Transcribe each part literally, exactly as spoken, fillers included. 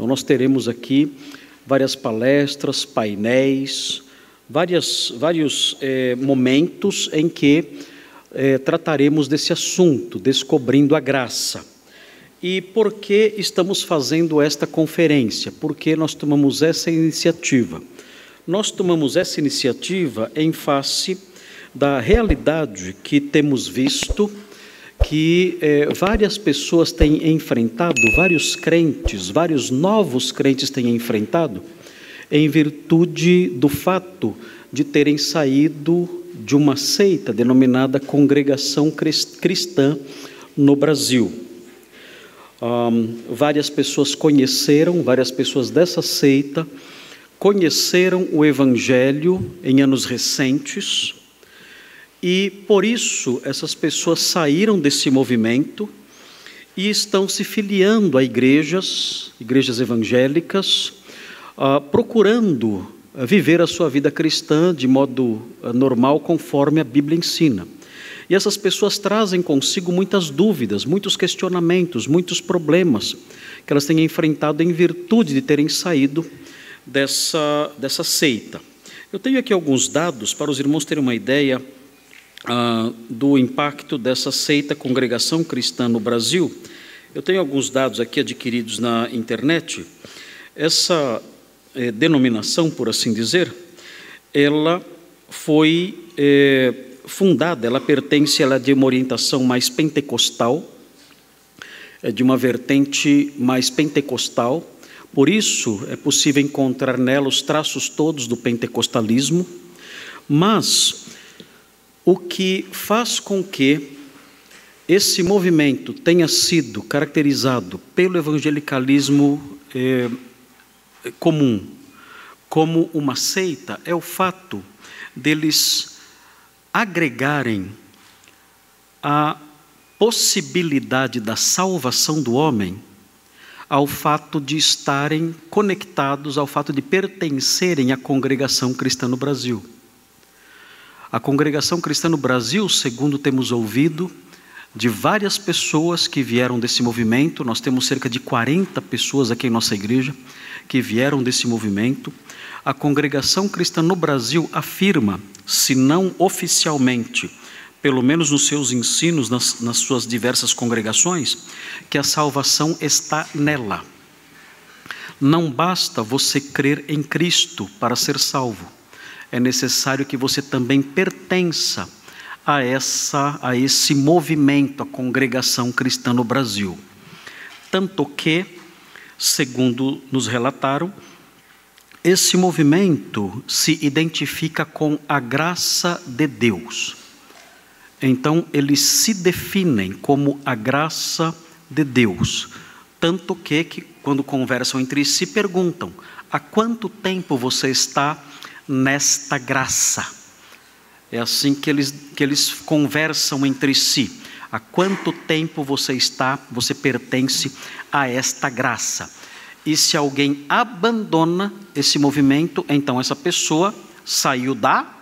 Então, nós teremos aqui várias palestras, painéis, várias, vários é, momentos em que é, trataremos desse assunto, descobrindo a graça. E por que estamos fazendo esta conferência? Por que nós tomamos essa iniciativa? Nós tomamos essa iniciativa em face da realidade que temos visto, que eh, várias pessoas têm enfrentado, vários crentes, vários novos crentes têm enfrentado, em virtude do fato de terem saído de uma seita denominada Congregação Cristã no Brasil. Um, várias pessoas conheceram, várias pessoas dessa seita conheceram o Evangelho em anos recentes e, por isso, essas pessoas saíram desse movimento e estão se filiando a igrejas, igrejas evangélicas, uh, procurando uh, viver a sua vida cristã de modo uh, normal, conforme a Bíblia ensina. E essas pessoas trazem consigo muitas dúvidas, muitos questionamentos, muitos problemas que elas têm enfrentado em virtude de terem saído dessa, dessa seita. Eu tenho aqui alguns dados para os irmãos terem uma ideia ah, do impacto dessa seita Congregação Cristã no Brasil. Eu tenho alguns dados aqui adquiridos na internet. Essa eh, denominação, por assim dizer, ela foi... Eh, fundada, ela pertence, ela é de uma orientação mais pentecostal, é de uma vertente mais pentecostal, por isso é possível encontrar nela os traços todos do pentecostalismo, mas o que faz com que esse movimento tenha sido caracterizado pelo evangelicalismo eh, comum como uma seita é o fato deles agregarem a possibilidade da salvação do homem ao fato de estarem conectados, ao fato de pertencerem à Congregação Cristã no Brasil. A Congregação Cristã no Brasil, segundo temos ouvido de várias pessoas que vieram desse movimento, nós temos cerca de quarenta pessoas aqui em nossa igreja que vieram desse movimento. A Congregação Cristã no Brasil afirma, se não oficialmente, pelo menos nos seus ensinos, nas, nas suas diversas congregações, que a salvação está nela. Não basta você crer em Cristo para ser salvo. É necessário que você também pertença a, essa, a esse movimento, a Congregação Cristã no Brasil. Tanto que, segundo nos relataram, esse movimento se identifica com a graça de Deus. Então, eles se definem como a graça de Deus. Tanto que, que, quando conversam entre si, perguntam: há quanto tempo você está nesta graça? É assim que eles, que eles conversam entre si. Há quanto tempo você está, você pertence a esta graça? E se alguém abandona esse movimento, então essa pessoa saiu da,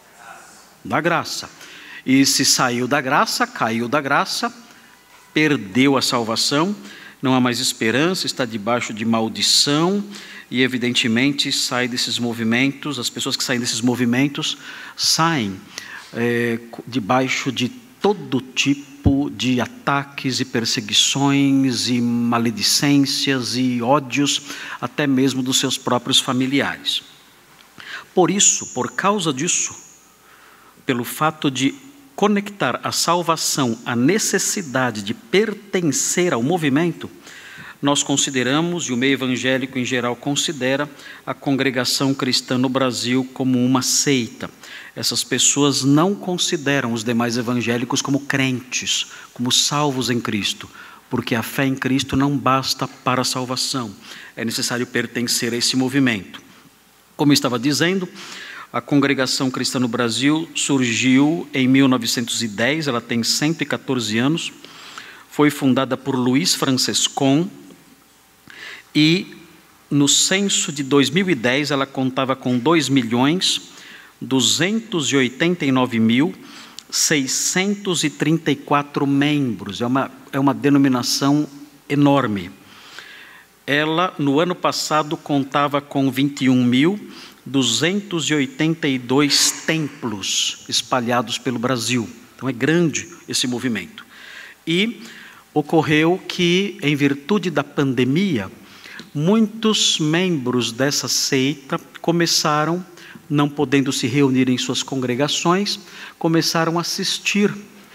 da graça. E se saiu da graça, caiu da graça, perdeu a salvação, não há mais esperança, está debaixo de maldição e evidentemente sai desses movimentos, as pessoas que saem desses movimentos saem é, debaixo de todo tipo de ataques e perseguições e maledicências e ódios, até mesmo dos seus próprios familiares. Por isso, por causa disso, pelo fato de conectar a salvação à necessidade de pertencer ao movimento, nós consideramos, e o meio evangélico em geral considera, a Congregação Cristã no Brasil como uma seita. Essas pessoas não consideram os demais evangélicos como crentes, como salvos em Cristo, porque a fé em Cristo não basta para a salvação, é necessário pertencer a esse movimento. Como eu estava dizendo, a Congregação Cristã no Brasil surgiu em mil novecentos e dez, ela tem cento e quatorze anos, foi fundada por Luiz Francescon e no censo de dois mil e dez ela contava com dois milhões duzentos e oitenta e nove mil seiscentos e trinta e quatro membros, é uma, é uma denominação enorme. ela no ano passado contava com vinte e um mil duzentos e oitenta e dois templos espalhados pelo Brasil. Então é grande esse movimento. E ocorreu que, em virtude da pandemia, muitos membros dessa seita começaram, não podendo se reunir em suas congregações, começaram a assistir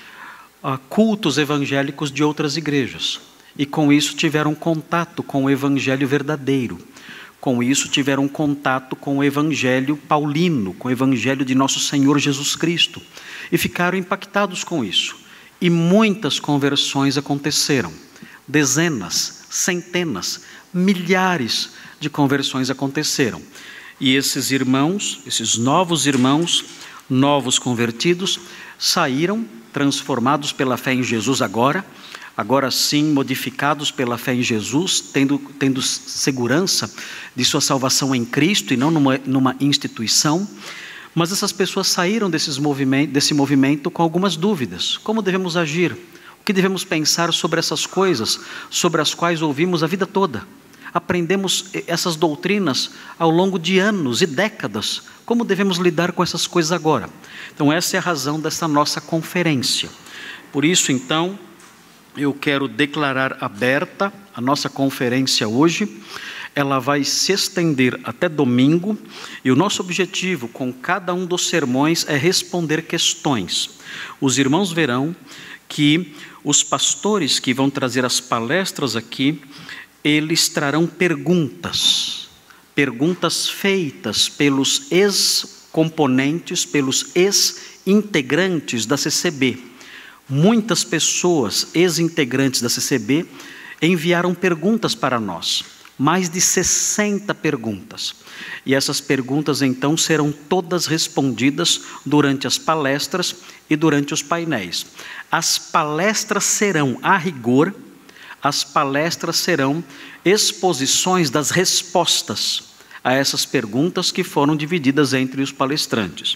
a cultos evangélicos de outras igrejas. E com isso tiveram contato com o evangelho verdadeiro. Com isso tiveram contato com o evangelho paulino, com o evangelho de nosso Senhor Jesus Cristo. E ficaram impactados com isso. E muitas conversões aconteceram. Dezenas, centenas, milhares de conversões aconteceram. E esses irmãos, esses novos irmãos, novos convertidos, saíram transformados pela fé em Jesus agora, agora sim modificados pela fé em Jesus, tendo, tendo segurança de sua salvação em Cristo e não numa, numa instituição. Mas essas pessoas saíram desses movimento, desse movimento com algumas dúvidas. Como devemos agir? O que devemos pensar sobre essas coisas, sobre as quais ouvimos a vida toda? Aprendemos essas doutrinas ao longo de anos e décadas. Como devemos lidar com essas coisas agora? Então essa é a razão dessa nossa conferência. Por isso, então, eu quero declarar aberta a nossa conferência hoje. Ela vai se estender até domingo, e o nosso objetivo com cada um dos sermões é responder questões. Os irmãos verão que os pastores que vão trazer as palestras aqui, eles trarão perguntas, perguntas feitas pelos ex-componentes, pelos ex-integrantes da C C B. Muitas pessoas, ex-integrantes da C C B, enviaram perguntas para nós. Mais de sessenta perguntas. E essas perguntas, então, serão todas respondidas durante as palestras e durante os painéis. As palestras serão, a rigor, as palestras serão exposições das respostas a essas perguntas que foram divididas entre os palestrantes.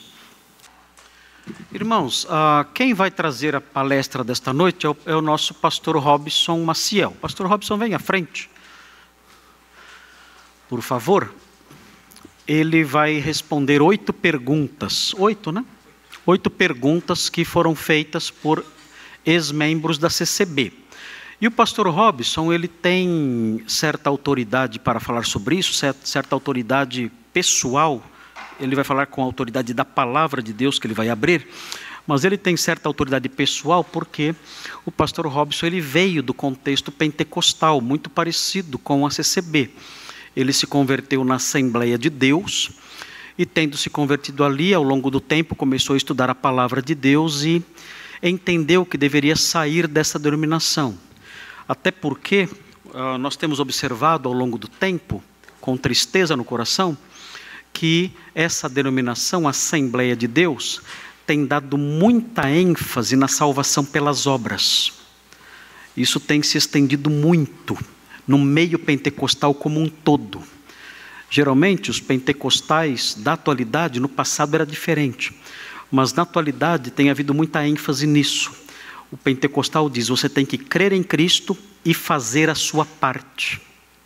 Irmãos, uh, quem vai trazer a palestra desta noite é o, é o nosso pastor Robson Maciel. Pastor Robson, vem à frente. Por favor, ele vai responder oito perguntas, oito, né? Oito perguntas que foram feitas por ex-membros da C C B. E o pastor Robson, ele tem certa autoridade para falar sobre isso, certa, certa autoridade pessoal, ele vai falar com a autoridade da palavra de Deus que ele vai abrir, mas ele tem certa autoridade pessoal porque o pastor Robson, ele veio do contexto pentecostal, muito parecido com a C C B. Ele se converteu na Assembleia de Deus e, tendo se convertido ali, ao longo do tempo, começou a estudar a palavra de Deus e entendeu que deveria sair dessa denominação. Até porque uh, nós temos observado ao longo do tempo, com tristeza no coração, que essa denominação, Assembleia de Deus, tem dado muita ênfase na salvação pelas obras. Isso tem se estendido muito no meio pentecostal como um todo. Geralmente, os pentecostais da atualidade, no passado era diferente, mas na atualidade tem havido muita ênfase nisso. O pentecostal diz, você tem que crer em Cristo e fazer a sua parte.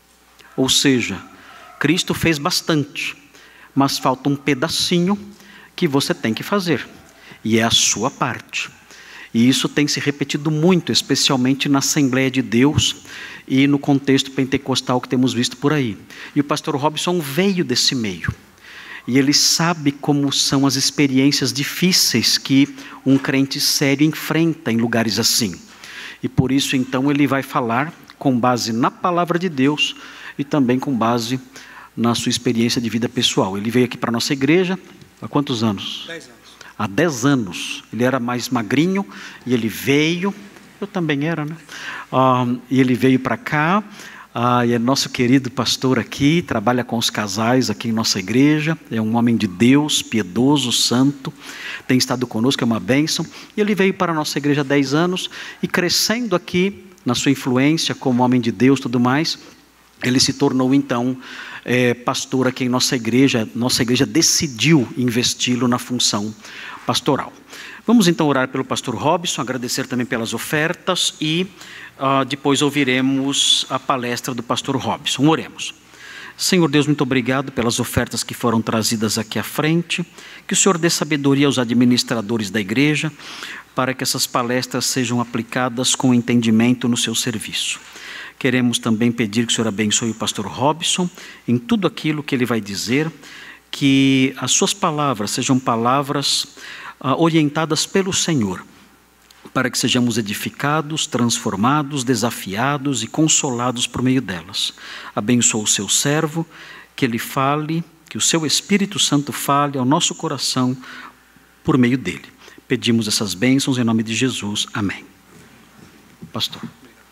Ou seja, Cristo fez bastante, mas falta um pedacinho que você tem que fazer, e é a sua parte. E isso tem se repetido muito, especialmente na Assembleia de Deus e no contexto pentecostal que temos visto por aí. E o pastor Robson veio desse meio. E ele sabe como são as experiências difíceis que um crente sério enfrenta em lugares assim. E por isso, então, ele vai falar com base na palavra de Deus e também com base na sua experiência de vida pessoal. Ele veio aqui para a nossa igreja há quantos anos? Dez anos. Há dez anos. Ele era mais magrinho e ele veio, eu também era, né? Ah, e ele veio para cá, ah, e é nosso querido pastor aqui, trabalha com os casais aqui em nossa igreja, é um homem de Deus, piedoso, santo, tem estado conosco, é uma bênção. E ele veio para a nossa igreja há dez anos e crescendo aqui na sua influência como homem de Deus e tudo mais, ele se tornou então é, pastor aqui em nossa igreja. Nossa igreja decidiu investi-lo na função pastoral. Vamos então orar pelo pastor Robson, agradecer também pelas ofertas e uh, depois ouviremos a palestra do pastor Robson. Oremos. Senhor Deus, muito obrigado pelas ofertas que foram trazidas aqui à frente, que o Senhor dê sabedoria aos administradores da igreja, para que essas palestras sejam aplicadas com entendimento no seu serviço. Queremos também pedir que o Senhor abençoe o pastor Robson em tudo aquilo que ele vai dizer, que as suas palavras sejam palavras uh, orientadas pelo Senhor, para que sejamos edificados, transformados, desafiados e consolados por meio delas. Abençoa o seu servo, que ele fale, que o seu Espírito Santo fale ao nosso coração por meio dele. Pedimos essas bênçãos em nome de Jesus. Amém. Pastor.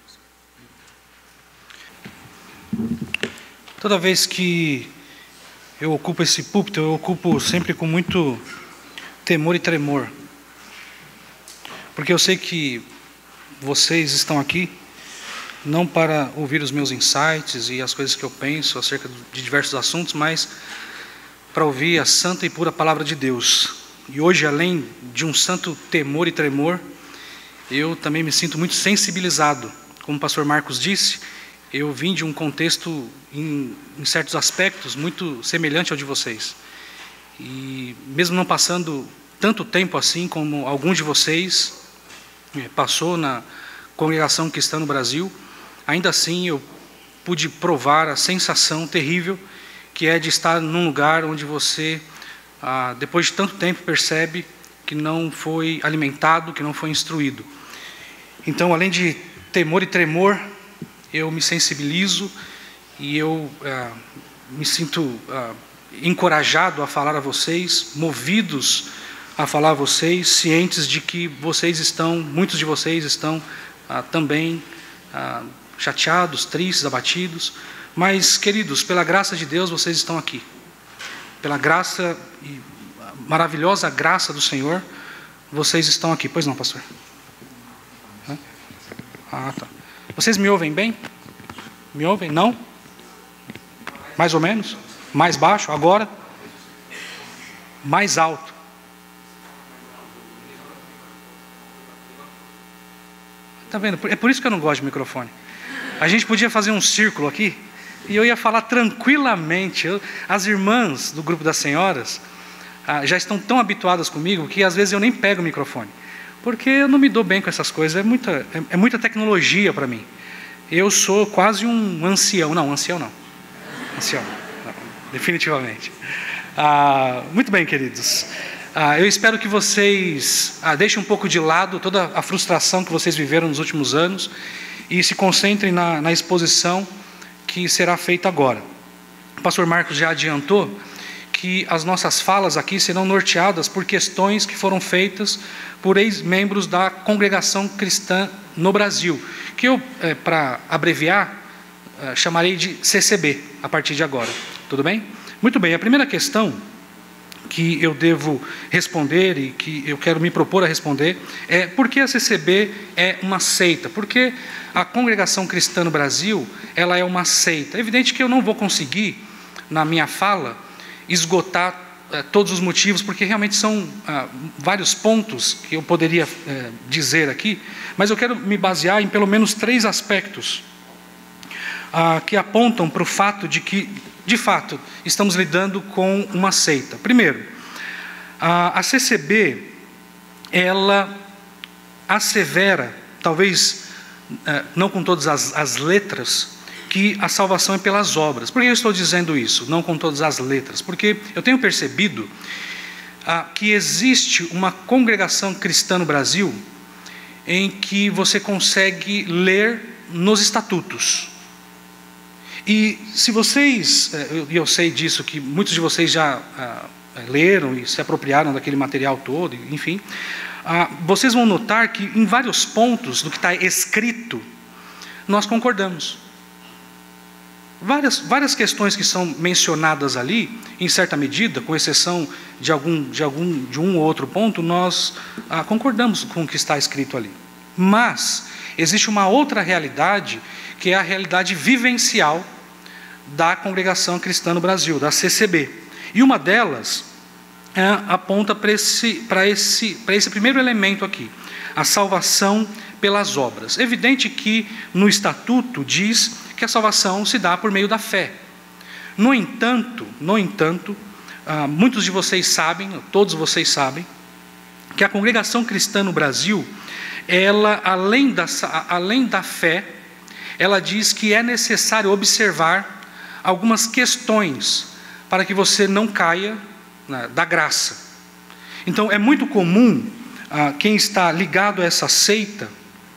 Toda vez que eu ocupo esse púlpito, eu ocupo sempre com muito temor e tremor. Porque eu sei que vocês estão aqui não para ouvir os meus insights e as coisas que eu penso acerca de diversos assuntos, mas para ouvir a santa e pura palavra de Deus. E hoje, além de um santo temor e tremor, eu também me sinto muito sensibilizado. Como o pastor Marcos disse, eu vim de um contexto, em, em certos aspectos, muito semelhante ao de vocês. E mesmo não passando tanto tempo assim como alguns de vocês passou na congregação cristã no Brasil, ainda assim eu pude provar a sensação terrível que é de estar num lugar onde você, ah, depois de tanto tempo, percebe que não foi alimentado, que não foi instruído. Então, além de temor e tremor, eu me sensibilizo e eu ah, me sinto ah, encorajado a falar a vocês, movidos a falar a vocês, cientes de que vocês estão, muitos de vocês estão ah, também ah, chateados, tristes, abatidos, mas, queridos, pela graça de Deus, vocês estão aqui. Pela graça e maravilhosa graça do Senhor, vocês estão aqui. Pois não, pastor? Ah, tá. Vocês me ouvem bem? Me ouvem? Não? Mais ou menos? Mais baixo? Agora? Mais alto? Está vendo? É por isso que eu não gosto de microfone. A gente podia fazer um círculo aqui e eu ia falar tranquilamente. Eu, as irmãs do grupo das senhoras ah, já estão tão habituadas comigo que às vezes eu nem pego o microfone, porque eu não me dou bem com essas coisas. É muita, é, é muita tecnologia para mim. Eu sou quase um ancião. Não, ancião não. Ancião, não, definitivamente. Ah, muito bem, queridos. Ah, eu espero que vocês ah, deixem um pouco de lado toda a frustração que vocês viveram nos últimos anos e se concentrem na, na exposição que será feita agora. O pastor Marcos já adiantou que as nossas falas aqui serão norteadas por questões que foram feitas por ex-membros da congregação cristã no Brasil, que eu, é, para abreviar, é, chamarei de C C B a partir de agora. Tudo bem? Muito bem, a primeira questão que eu devo responder e que eu quero me propor a responder é: por que a C C B é uma seita? Porque a congregação cristã no Brasil, ela é uma seita. É evidente que eu não vou conseguir, na minha fala, esgotar eh, todos os motivos, porque realmente são ah, vários pontos que eu poderia eh, dizer aqui, mas eu quero me basear em pelo menos três aspectos ah, que apontam para o fato de que, de fato, estamos lidando com uma seita. Primeiro, a C C B, ela assevera, talvez não com todas as, as letras, que a salvação é pelas obras. Por que eu estou dizendo isso? Não com todas as letras. Porque eu tenho percebido ah, que existe uma congregação cristã no Brasil em que você consegue ler nos estatutos. E se vocês, e eu sei disso, que muitos de vocês já ah, leram e se apropriaram daquele material todo, enfim, ah, vocês vão notar que em vários pontos do que está escrito, nós concordamos. Várias, várias questões que são mencionadas ali, em certa medida, com exceção de algum, de algum, de um ou outro ponto, nós ah, concordamos com o que está escrito ali. Mas existe uma outra realidade, que é a realidade vivencial da Congregação Cristã no Brasil, da C C B. E uma delas é, aponta para esse, para esse, para esse primeiro elemento aqui, a salvação pelas obras. Evidente que no Estatuto diz que a salvação se dá por meio da fé. No entanto, no entanto, ah, muitos de vocês sabem, todos vocês sabem, que a Congregação Cristã no Brasil, ela, além da, além da fé, ela diz que é necessário observar algumas questões para que você não caia, né, da graça. Então, é muito comum, ah, quem está ligado a essa seita,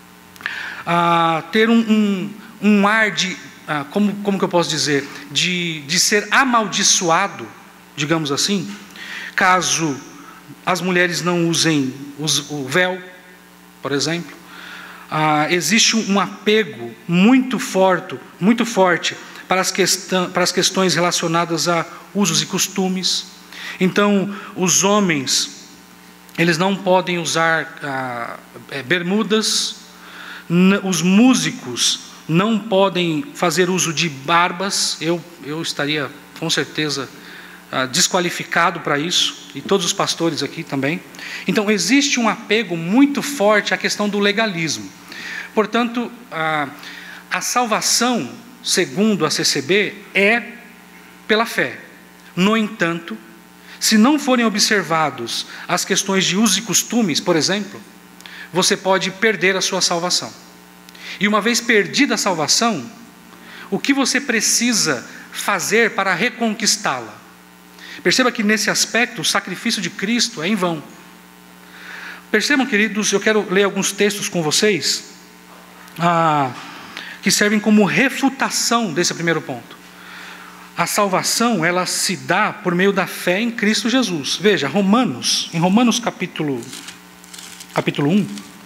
ah, ter um, um, um ar de, ah, como, como que eu posso dizer, de, de ser amaldiçoado, digamos assim, caso as mulheres não usem os, o véu, por exemplo. Ah, existe um apego muito forte, muito forte para as, questão, para as questões relacionadas a usos e costumes. Então, os homens, eles não podem usar ah, bermudas, os músicos não podem fazer uso de barbas. Eu, eu estaria, com certeza, ah, desqualificado para isso, e todos os pastores aqui também. Então, existe um apego muito forte à questão do legalismo. Portanto, a, a salvação, segundo a C C B, é pela fé. No entanto, se não forem observados as questões de usos e costumes, por exemplo, você pode perder a sua salvação. E uma vez perdida a salvação, o que você precisa fazer para reconquistá-la? Perceba que nesse aspecto o sacrifício de Cristo é em vão. Percebam, queridos, eu quero ler alguns textos com vocês, ah, que servem como refutação desse primeiro ponto. A salvação, ela se dá por meio da fé em Cristo Jesus. Veja, Romanos, em Romanos capítulo, capítulo um,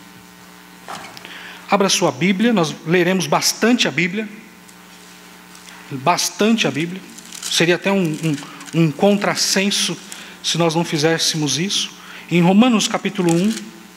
abra sua Bíblia, nós leremos bastante a Bíblia, bastante a Bíblia, seria até um, um, um contrassenso se nós não fizéssemos isso. Em Romanos capítulo um,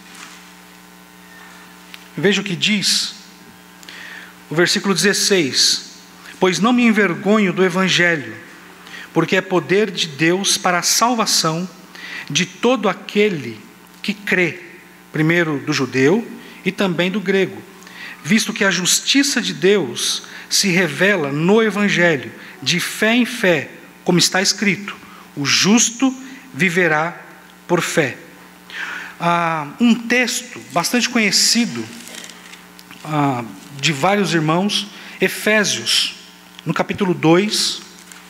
veja o que diz, o versículo dezesseis: pois não me envergonho do Evangelho, porque é poder de Deus para a salvação de todo aquele que crê, primeiro do judeu e também do grego, visto que a justiça de Deus se revela no Evangelho, de fé em fé, como está escrito: o justo viverá por fé. Ah, um texto bastante conhecido ah, de vários irmãos, Efésios, no capítulo dois,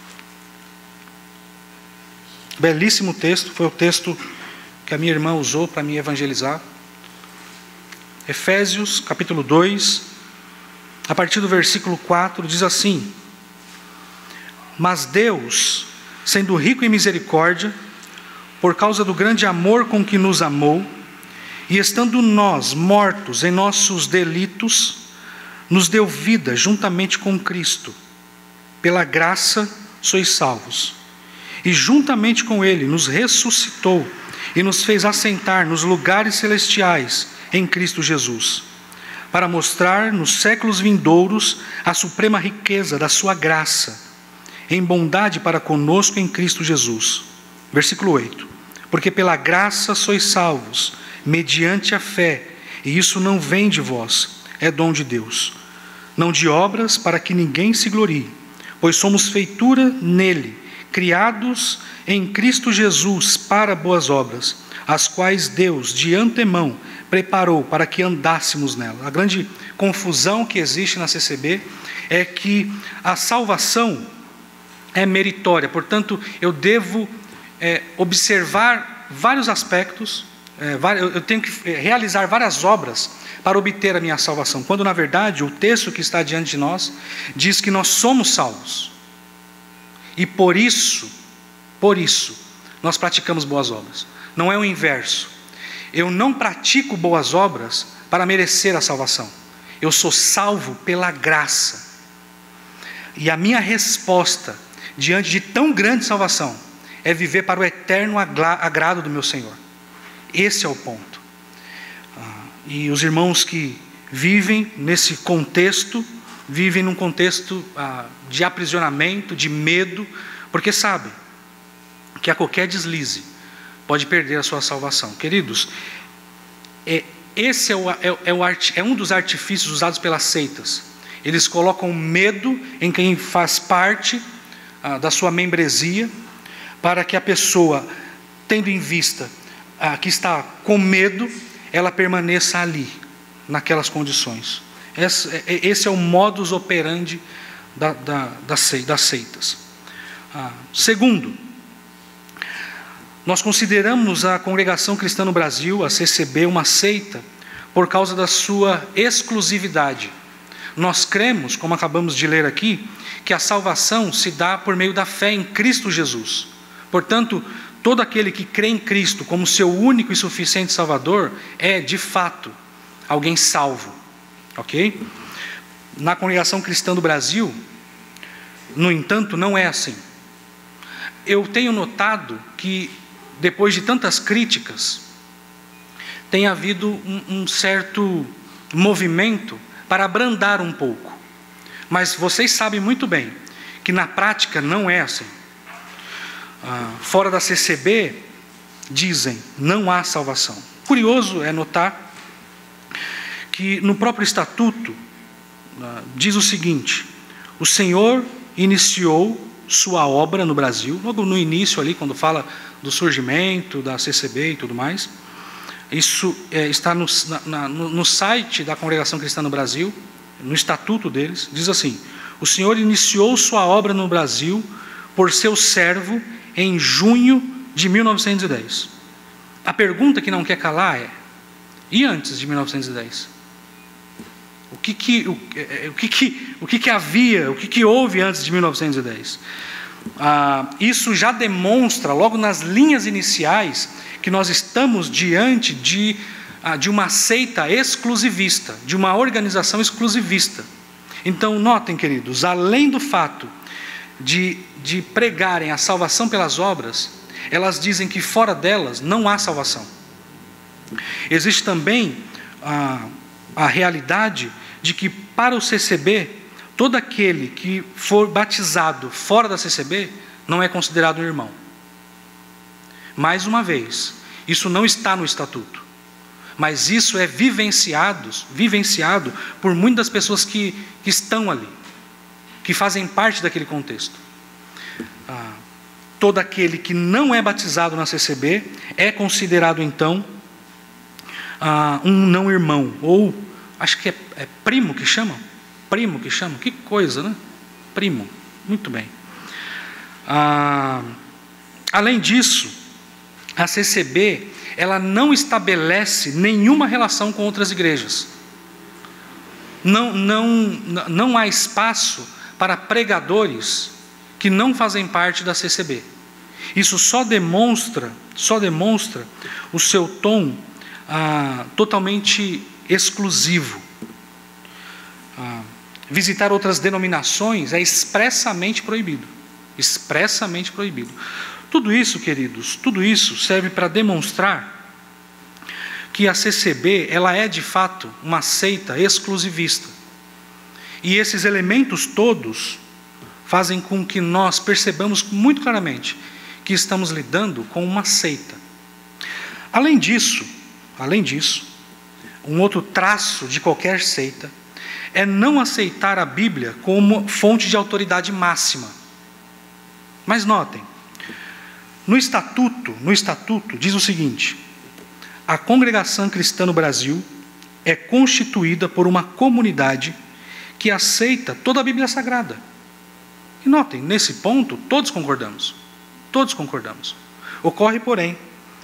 belíssimo texto, foi o texto que a minha irmã usou para me evangelizar. Efésios, capítulo dois, a partir do versículo quatro, diz assim: mas Deus, sendo rico em misericórdia, por causa do grande amor com que nos amou, e estando nós mortos em nossos delitos, nos deu vida juntamente com Cristo. Pela graça sois salvos. E juntamente com Ele nos ressuscitou e nos fez assentar nos lugares celestiais em Cristo Jesus, para mostrar nos séculos vindouros a suprema riqueza da sua graça, em bondade para conosco em Cristo Jesus. Versículo oito: porque pela graça sois salvos, mediante a fé, e isso não vem de vós, é dom de Deus, não de obras, para que ninguém se glorie, pois somos feitura nele, criados em Cristo Jesus para boas obras, as quais Deus de antemão preparou para que andássemos nela. A grande confusão que existe na C C B é que a salvação é meritória, portanto eu devo é, observar vários aspectos, é, eu tenho que realizar várias obras para obter a minha salvação, quando na verdade o texto que está diante de nós diz que nós somos salvos, e por isso, por isso, nós praticamos boas obras. Não é o inverso. Eu não pratico boas obras para merecer a salvação. Eu sou salvo pela graça. E a minha resposta diante de tão grande salvação é viver para o eterno agrado do meu Senhor. Esse é o ponto. E os irmãos que vivem nesse contexto vivem num contexto ah, de aprisionamento, de medo, porque sabem que a qualquer deslize pode perder a sua salvação. Queridos, é, esse é, o, é, é, o art, é um dos artifícios usados pelas seitas. Eles colocam medo em quem faz parte ah, da sua membresia, para que a pessoa, tendo em vista ah, que está com medo, ela permaneça ali, naquelas condições. Esse, esse é o modus operandi da, da, das seitas. Ah, segundo, nós consideramos a Congregação Cristã no Brasil, a C C B, uma seita por causa da sua exclusividade. Nós cremos, como acabamos de ler aqui, que a salvação se dá por meio da fé em Cristo Jesus. Portanto, todo aquele que crê em Cristo como seu único e suficiente Salvador é, de fato, alguém salvo. Ok? Na Congregação Cristã do Brasil, no entanto, não é assim. Eu tenho notado que, depois de tantas críticas, tem havido um, um certo movimento para abrandar um pouco. Mas vocês sabem muito bem que na prática não é assim. Ah, fora da C C B, dizem, não há salvação. Curioso é notar que no próprio estatuto ah, diz o seguinte: o Senhor iniciou sua obra no Brasil, logo no início ali, quando fala do surgimento da C C B e tudo mais. Isso é, está no, na, no, no site da Congregação Cristã no Brasil, no estatuto deles, diz assim: o Senhor iniciou sua obra no Brasil por seu servo em junho de mil novecentos e dez. A pergunta que não quer calar é: e antes de mil novecentos e dez? O que que, o, o que, que, o que, que havia, o que, que houve antes de mil novecentos e dez? Ah, isso já demonstra, logo nas linhas iniciais, que nós estamos diante de, ah, de uma seita exclusivista, de uma organização exclusivista. Então, notem, queridos, além do fato de, de pregarem a salvação pelas obras, elas dizem que fora delas não há salvação. Existe também a, a realidade de que para o C C B, todo aquele que for batizado fora da C C B não é considerado um irmão. Mais uma vez, isso não está no estatuto, mas isso é vivenciado, vivenciado por muitas pessoas que, que estão ali, que fazem parte daquele contexto. Ah, todo aquele que não é batizado na C C B é considerado então ah, um não irmão, ou acho que é, é primo que chamam, primo que chamam, que coisa, né? Primo, muito bem. Ah, além disso, a C C B, ela não estabelece nenhuma relação com outras igrejas. Não, não, não há espaço para pregadores que não fazem parte da C C B. Isso só demonstra, só demonstra o seu tom ah, totalmente exclusivo. Ah, visitar outras denominações é expressamente proibido. Expressamente proibido. Tudo isso, queridos, tudo isso serve para demonstrar que a C C B, ela é de fato uma seita exclusivista. E esses elementos todos fazem com que nós percebamos muito claramente que estamos lidando com uma seita. Além disso, além disso, um outro traço de qualquer seita é não aceitar a Bíblia como fonte de autoridade máxima. Mas notem, no estatuto, no estatuto diz o seguinte: a Congregação Cristã no Brasil é constituída por uma comunidade que aceita toda a Bíblia Sagrada. E notem, nesse ponto, todos concordamos. Todos concordamos. Ocorre, porém,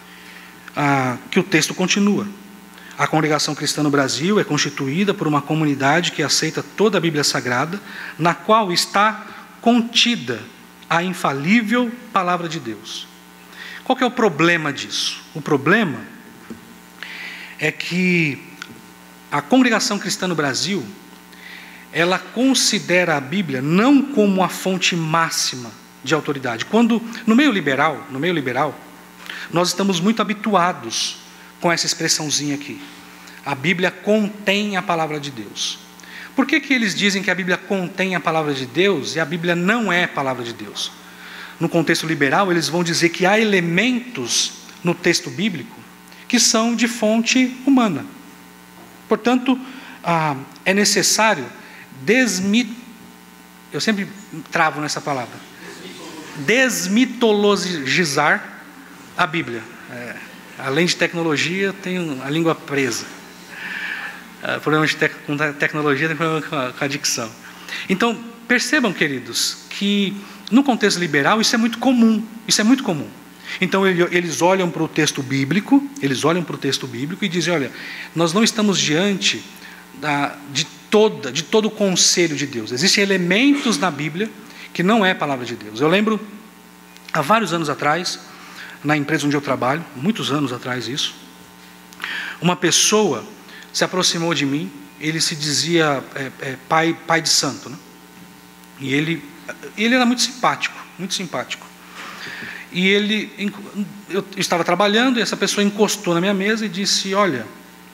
ah, que o texto continua. A Congregação Cristã no Brasil é constituída por uma comunidade que aceita toda a Bíblia Sagrada, na qual está contida a infalível Palavra de Deus. Qual que é o problema disso? O problema é que a Congregação Cristã no Brasil, ela considera a Bíblia não como a fonte máxima de autoridade. Quando, no meio liberal, no meio liberal, nós estamos muito habituados com essa expressãozinha aqui. A Bíblia contém a Palavra de Deus. Por que que eles dizem que a Bíblia contém a palavra de Deus e a Bíblia não é a palavra de Deus? No contexto liberal, eles vão dizer que há elementos no texto bíblico que são de fonte humana. Portanto, ah, é necessário desmit... Eu sempre travo nessa palavra. Desmitologizar a Bíblia. É, além de tecnologia, tem a língua presa. É, problema de tec... com tecnologia tem problema com a, com a dicção. Então, percebam, queridos, que no contexto liberal isso é muito comum. Isso é muito comum. Então eles olham para o texto bíblico, eles olham para o texto bíblico e dizem: olha, nós não estamos diante da, de, toda, de todo o conselho de Deus. Existem elementos na Bíblia que não é a palavra de Deus. Eu lembro, há vários anos atrás, na empresa onde eu trabalho, muitos anos atrás isso, uma pessoa se aproximou de mim, ele se dizia é, é, pai, pai de santo, né? E ele, ele era muito simpático, muito simpático. E ele, eu estava trabalhando e essa pessoa encostou na minha mesa e disse: olha,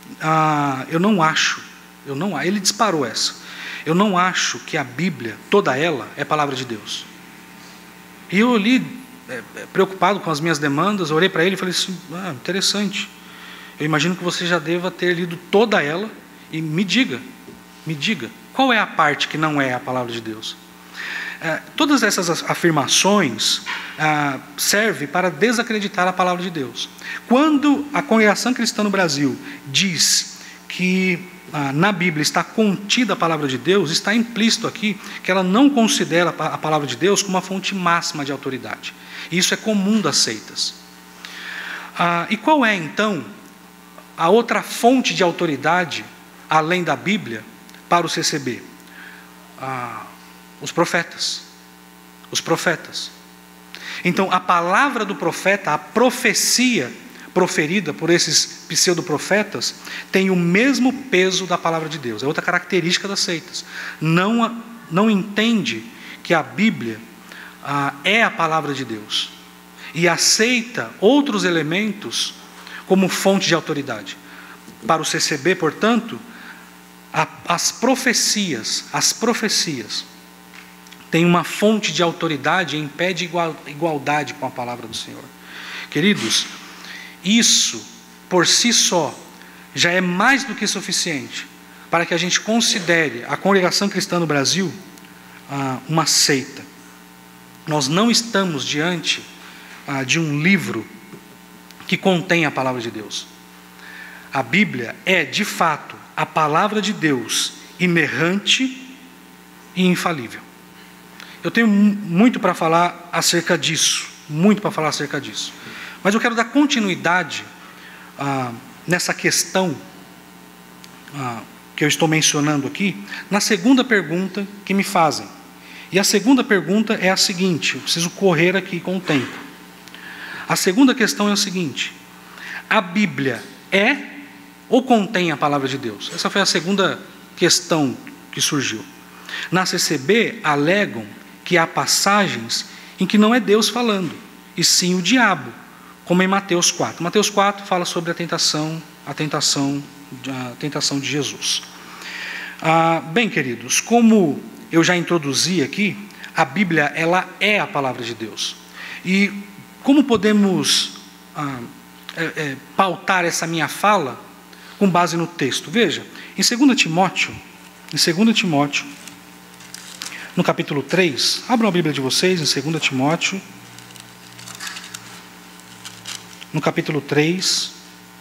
ah, eu não acho, eu não, ele disparou essa, eu não acho que a Bíblia, toda ela, é palavra de Deus. E eu olhei, é, preocupado com as minhas demandas, eu olhei para ele e falei assim: ah, interessante, eu imagino que você já deva ter lido toda ela e me diga, me diga, qual é a parte que não é a palavra de Deus? É, todas essas afirmações ah, servem para desacreditar a palavra de Deus. Quando a congregação cristã no Brasil diz que ah, na Bíblia está contida a palavra de Deus, está implícito aqui que ela não considera a palavra de Deus como uma fonte máxima de autoridade. E isso é comum das seitas. Ah, e qual é então a outra fonte de autoridade, além da Bíblia, para o C C B? Ah, Os profetas, os profetas. Então, a palavra do profeta, a profecia proferida por esses pseudoprofetas, tem o mesmo peso da palavra de Deus. É outra característica das seitas. Não, não entende que a Bíblia ah, é a palavra de Deus e aceita outros elementos como fonte de autoridade. Para o C C B, portanto, a, as profecias, as profecias, tem uma fonte de autoridade em pé de igual, igualdade com a palavra do Senhor. Queridos, isso por si só já é mais do que suficiente para que a gente considere a congregação cristã no Brasil ah, uma seita. Nós não estamos diante ah, de um livro que contém a palavra de Deus. A Bíblia é, de fato, a palavra de Deus inerrante e infalível. Eu tenho muito para falar acerca disso, muito para falar acerca disso. Mas eu quero dar continuidade ah, nessa questão ah, que eu estou mencionando aqui, na segunda pergunta que me fazem. E a segunda pergunta é a seguinte, eu preciso correr aqui com o tempo. A segunda questão é a seguinte: a Bíblia é ou contém a palavra de Deus? Essa foi a segunda questão que surgiu. Na C C B, alegam que há passagens em que não é Deus falando, e sim o diabo, como em Mateus quatro. Mateus quatro fala sobre a tentação, a tentação, a tentação de Jesus. Ah, bem, queridos, como eu já introduzi aqui, a Bíblia ela é a palavra de Deus. E como podemos ah, é, é, pautar essa minha fala com base no texto? Veja, em segunda Timóteo, em segunda Timóteo, no capítulo três, abram a Bíblia de vocês, em segunda Timóteo, no capítulo três,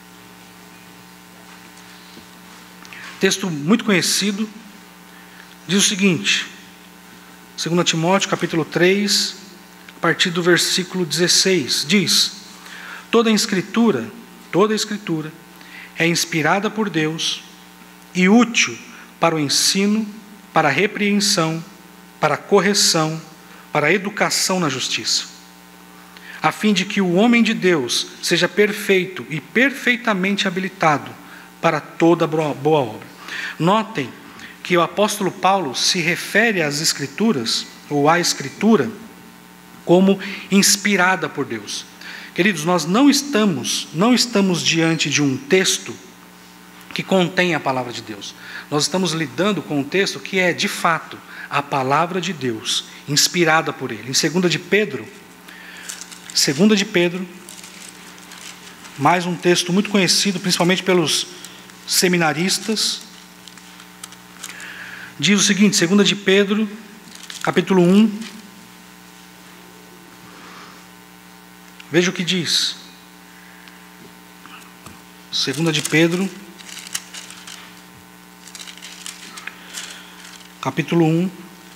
texto muito conhecido, diz o seguinte, segunda Timóteo, capítulo três, a partir do versículo dezesseis, diz: toda a Escritura, toda a Escritura é inspirada por Deus e útil para o ensino, para a repreensão, para a correção, para a educação na justiça, a fim de que o homem de Deus seja perfeito e perfeitamente habilitado para toda boa obra. Notem que o apóstolo Paulo se refere às Escrituras, ou à Escritura, como inspirada por Deus. Queridos, nós não estamos, não estamos diante de um texto que contém a palavra de Deus. Nós estamos lidando com um texto que é, de fato, a palavra de Deus, inspirada por ele. Em segunda de Pedro, segunda de Pedro, mais um texto muito conhecido, principalmente pelos seminaristas, diz o seguinte, segunda de Pedro, capítulo um, veja o que diz. segunda de Pedro, capítulo um,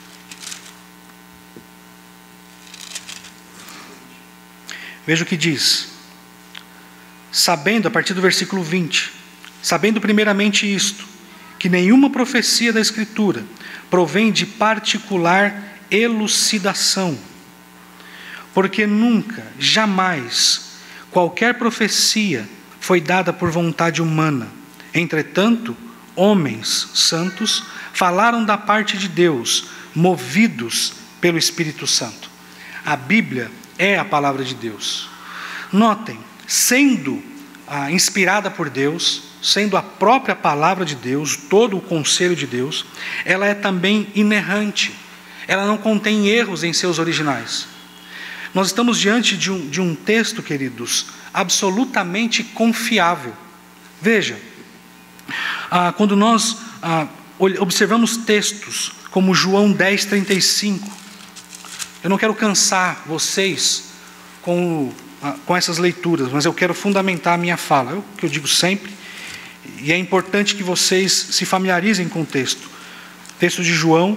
veja o que diz. Sabendo, a partir do versículo vinte, sabendo primeiramente isto, que nenhuma profecia da Escritura provém de particular elucidação, porque nunca, jamais, qualquer profecia foi dada por vontade humana. Entretanto, homens santos falaram da parte de Deus, movidos pelo Espírito Santo. A Bíblia é a palavra de Deus. Notem, sendo ah, inspirada por Deus, sendo a própria palavra de Deus, todo o conselho de Deus, ela é também inerrante. Ela não contém erros em seus originais. Nós estamos diante de um, de um texto, queridos, absolutamente confiável. Veja, ah, quando nós ah, observamos textos como João dez, trinta e cinco, eu não quero cansar vocês com, ah, com essas leituras, mas eu quero fundamentar a minha fala, é o que eu digo sempre, e é importante que vocês se familiarizem com o texto. Texto de João,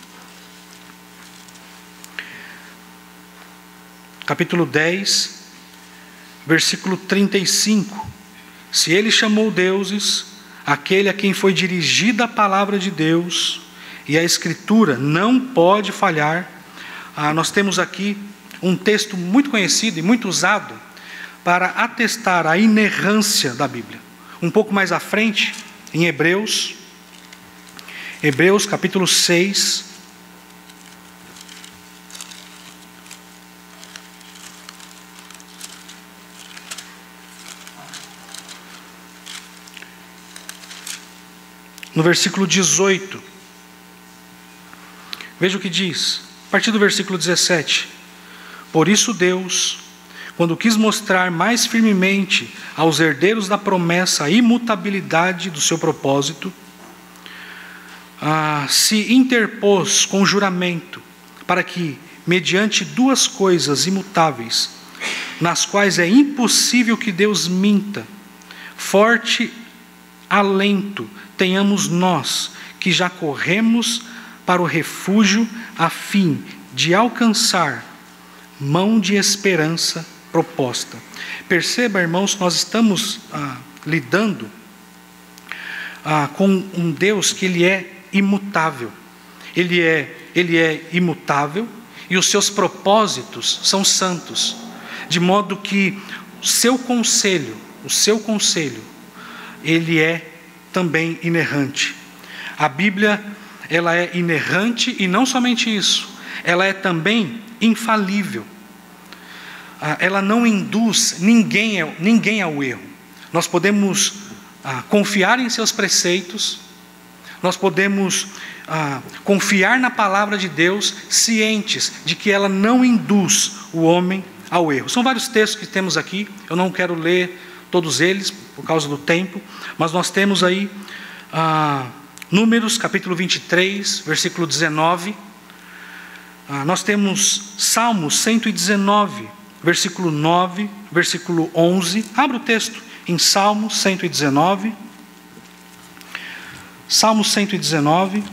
capítulo dez, versículo trinta e cinco. Se ele chamou deuses, aquele a quem foi dirigida a palavra de Deus, e a Escritura não pode falhar. Ah, nós temos aqui um texto muito conhecido e muito usado para atestar a inerrância da Bíblia. Um pouco mais à frente, em Hebreus, Hebreus capítulo seis, no versículo dezoito, veja o que diz, a partir do versículo dezessete. Por isso Deus, quando quis mostrar mais firmemente aos herdeiros da promessa a imutabilidade do seu propósito, ah, se interpôs com juramento, para que, mediante duas coisas imutáveis, nas quais é impossível que Deus minta, forte alento tenhamos nós, que já corremos para o refúgio, a fim de alcançar mão de esperança proposta. Perceba, irmãos, nós estamos ah, lidando ah, com um Deus que ele é imutável. Ele é, ele é imutável e os seus propósitos são santos, de modo que o seu conselho, o seu conselho, ele é também inerrante. A Bíblia, ela é inerrante e não somente isso, ela é também infalível. Ela não induz ninguém, ninguém ao erro. Nós podemos ah, confiar em seus preceitos, nós podemos ah, confiar na palavra de Deus, cientes de que ela não induz o homem ao erro. São vários textos que temos aqui, eu não quero ler todos eles por causa do tempo, mas nós temos aí ah, Números capítulo vinte e três, versículo dezenove, ah, nós temos Salmos cento e dezenove, versículo nove, versículo onze. Abra o texto em Salmos cento e dezenove. Salmos cento e dezenove.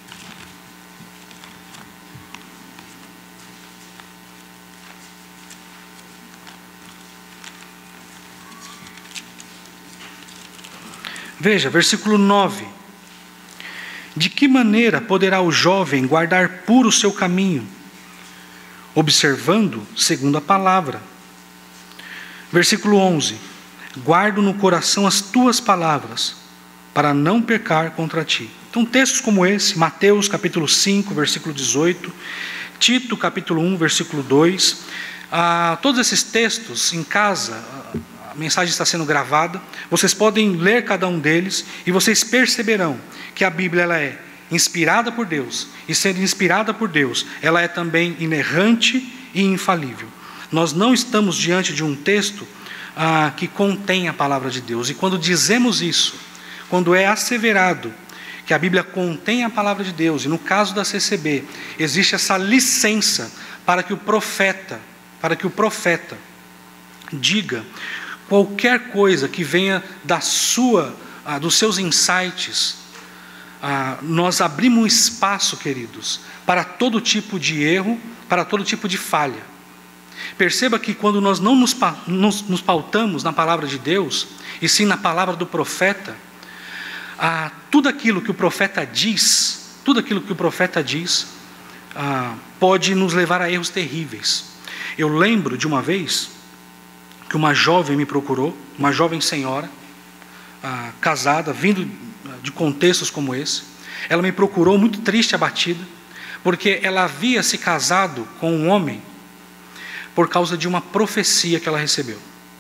Veja, versículo nove. De que maneira poderá o jovem guardar puro o seu caminho? Observando segundo a palavra. Versículo onze. Guardo no coração as tuas palavras, para não pecar contra ti. Então, textos como esse, Mateus capítulo cinco, versículo dezoito, Tito capítulo um, versículo dois, ah, todos esses textos em casa, a mensagem está sendo gravada, vocês podem ler cada um deles e vocês perceberão que a Bíblia ela é inspirada por Deus, e sendo inspirada por Deus, ela é também inerrante e infalível. Nós não estamos diante de um texto ah, que contém a palavra de Deus, e quando dizemos isso, quando é asseverado que a Bíblia contém a palavra de Deus, e no caso da C C B, existe essa licença para que o profeta, para que o profeta diga qualquer coisa que venha da sua, ah, dos seus insights, ah, nós abrimos um espaço, queridos, para todo tipo de erro, para todo tipo de falha. Perceba que quando nós não nos, nos, nos pautamos na palavra de Deus, e sim na palavra do profeta, ah, tudo aquilo que o profeta diz, tudo aquilo que o profeta diz, ah, pode nos levar a erros terríveis. Eu lembro de uma vez que uma jovem me procurou, uma jovem senhora, ah, casada, vindo de contextos como esse. Ela me procurou muito triste, abatida, porque ela havia se casado com um homem por causa de uma profecia que ela recebeu.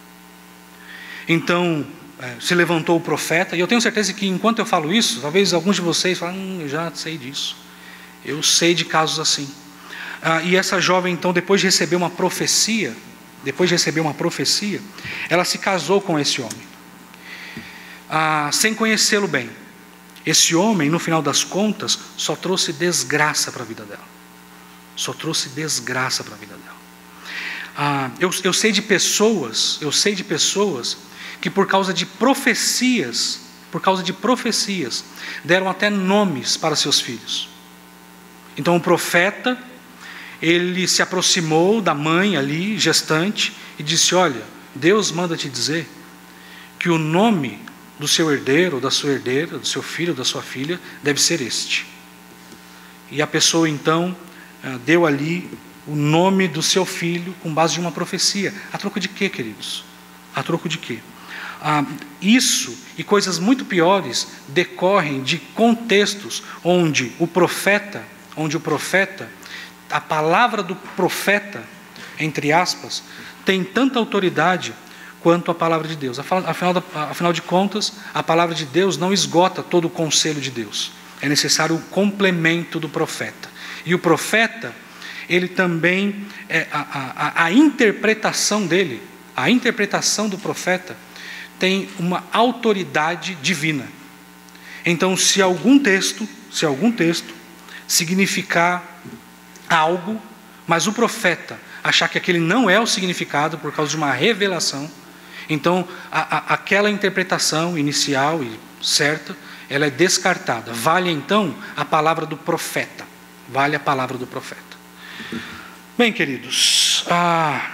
Então, é, se levantou o profeta, e eu tenho certeza que enquanto eu falo isso, talvez alguns de vocês falem, hum, eu já sei disso, eu sei de casos assim. Ah, e essa jovem, então, depois de receber uma profecia, depois de receber uma profecia, ela se casou com esse homem, ah, sem conhecê-lo bem. Esse homem, no final das contas, só trouxe desgraça para a vida dela. Só trouxe desgraça para a vida dela. Ah, eu, eu sei de pessoas, eu sei de pessoas que por causa de profecias, por causa de profecias, deram até nomes para seus filhos. Então o profeta, ele se aproximou da mãe ali, gestante, e disse, olha, Deus manda te dizer que o nome do seu herdeiro, ou da sua herdeira, do seu filho, ou da sua filha, deve ser este. E a pessoa então deu ali o nome do seu filho com base em uma profecia. A troco de quê, queridos? A troco de quê? Ah, isso e coisas muito piores decorrem de contextos onde o profeta, onde o profeta, a palavra do profeta, entre aspas, tem tanta autoridade quanto a palavra de Deus. Afinal, afinal de contas, a palavra de Deus não esgota todo o conselho de Deus. É necessário o complemento do profeta. E o profeta, ele também, é, a, a, a interpretação dele, a interpretação do profeta, tem uma autoridade divina. Então, se algum texto, se algum texto significar algo, mas o profeta achar que aquele não é o significado por causa de uma revelação, então a, a, aquela interpretação inicial e certa, ela é descartada. Vale então a palavra do profeta. Vale a palavra do profeta. Bem, queridos, a,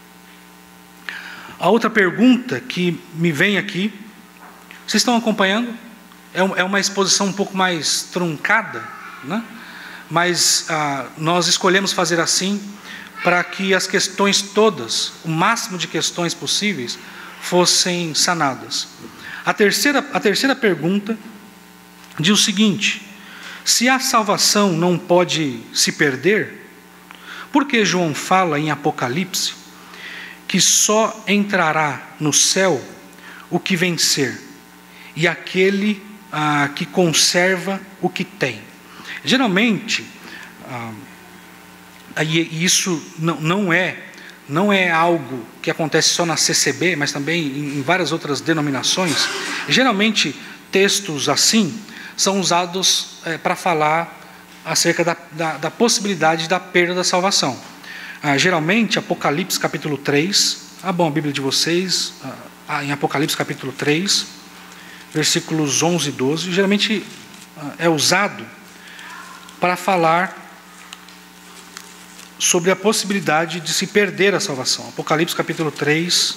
a outra pergunta que me vem aqui, vocês estão acompanhando? É, é uma exposição um pouco mais truncada, né? Mas ah, nós escolhemos fazer assim para que as questões todas, o máximo de questões possíveis, fossem sanadas. A terceira, a terceira pergunta diz o seguinte: se a salvação não pode se perder, por que João fala em Apocalipse que só entrará no céu o que vencer e aquele ah, que conserva o que tem? Geralmente, ah, e isso não, não é não é algo que acontece só na C C B, mas também em, em várias outras denominações. Geralmente, textos assim são usados é, para falar acerca da, da, da possibilidade da perda da salvação. Ah, geralmente, Apocalipse capítulo três, abram a Bíblia de vocês, ah, em Apocalipse capítulo três, versículos onze e doze, geralmente ah, é usado para falar sobre a possibilidade de se perder a salvação. Apocalipse capítulo três,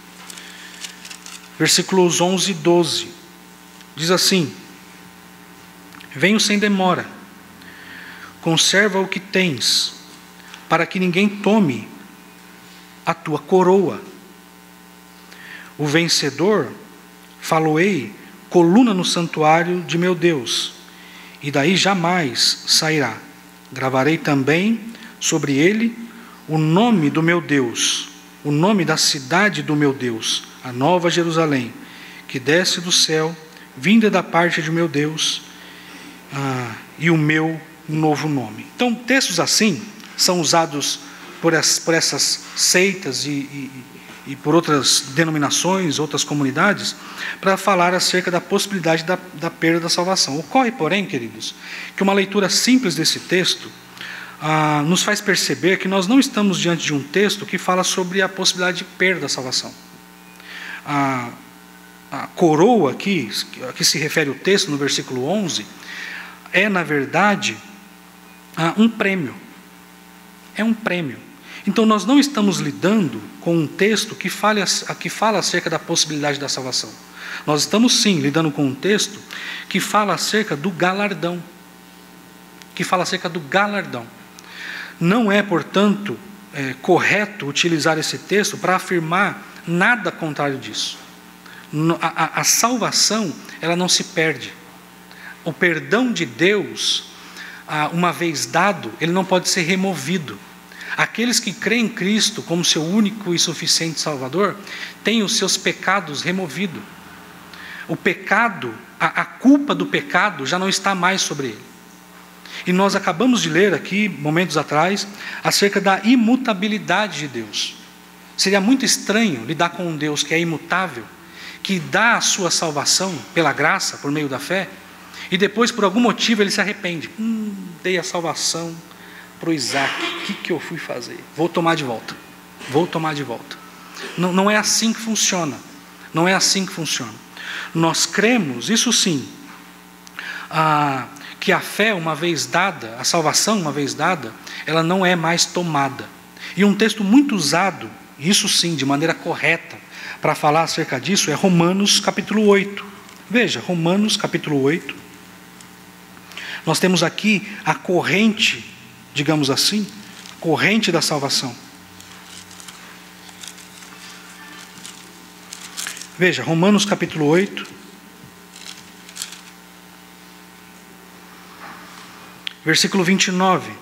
versículos onze e doze, diz assim: venho sem demora, conserva o que tens, para que ninguém tome a tua coroa. O vencedor, falo-ei, coluna no santuário de meu Deus, e daí jamais sairá. Gravarei também sobre ele o nome do meu Deus, o nome da cidade do meu Deus, a nova Jerusalém, que desce do céu, vinda da parte de meu Deus, ah, e o meu novo nome. Então, textos assim são usados por, as, por essas seitas e, e, e por outras denominações, outras comunidades, para falar acerca da possibilidade da, da perda da salvação. Ocorre, porém, queridos, que uma leitura simples desse texto ah, nos faz perceber que nós não estamos diante de um texto que fala sobre a possibilidade de perda da salvação. A, a coroa aqui, a que se refere o texto no versículo onze, é, na verdade, ah, um prêmio. É um prêmio. Então, nós não estamos lidando com um texto que, fale, que fala acerca da possibilidade da salvação. Nós estamos, sim, lidando com um texto que fala acerca do galardão. Que fala acerca do galardão. Não é, portanto, é, correto utilizar esse texto para afirmar nada contrário disso. A, a, a salvação, ela não se perde. O perdão de Deus, uma vez dado, ele não pode ser removido. Aqueles que creem em Cristo como seu único e suficiente Salvador, têm os seus pecados removidos. O pecado, a, a culpa do pecado já não está mais sobre ele. E nós acabamos de ler aqui, momentos atrás, acerca da imutabilidade de Deus. Seria muito estranho lidar com um Deus que é imutável, que dá a sua salvação pela graça, por meio da fé, e depois, por algum motivo, ele se arrepende. Hum, dei a salvação para o Isaac, o que, que eu fui fazer? Vou tomar de volta, vou tomar de volta. Não, não é assim que funciona, não é assim que funciona. Nós cremos, isso sim, ah, que a fé, uma vez dada, a salvação, uma vez dada, ela não é mais tomada. E um texto muito usado, isso sim, de maneira correta, para falar acerca disso, é Romanos capítulo oito. Veja, Romanos capítulo oito. Nós temos aqui a corrente, digamos assim, corrente da salvação. Veja, Romanos capítulo oito, versículo vinte e nove.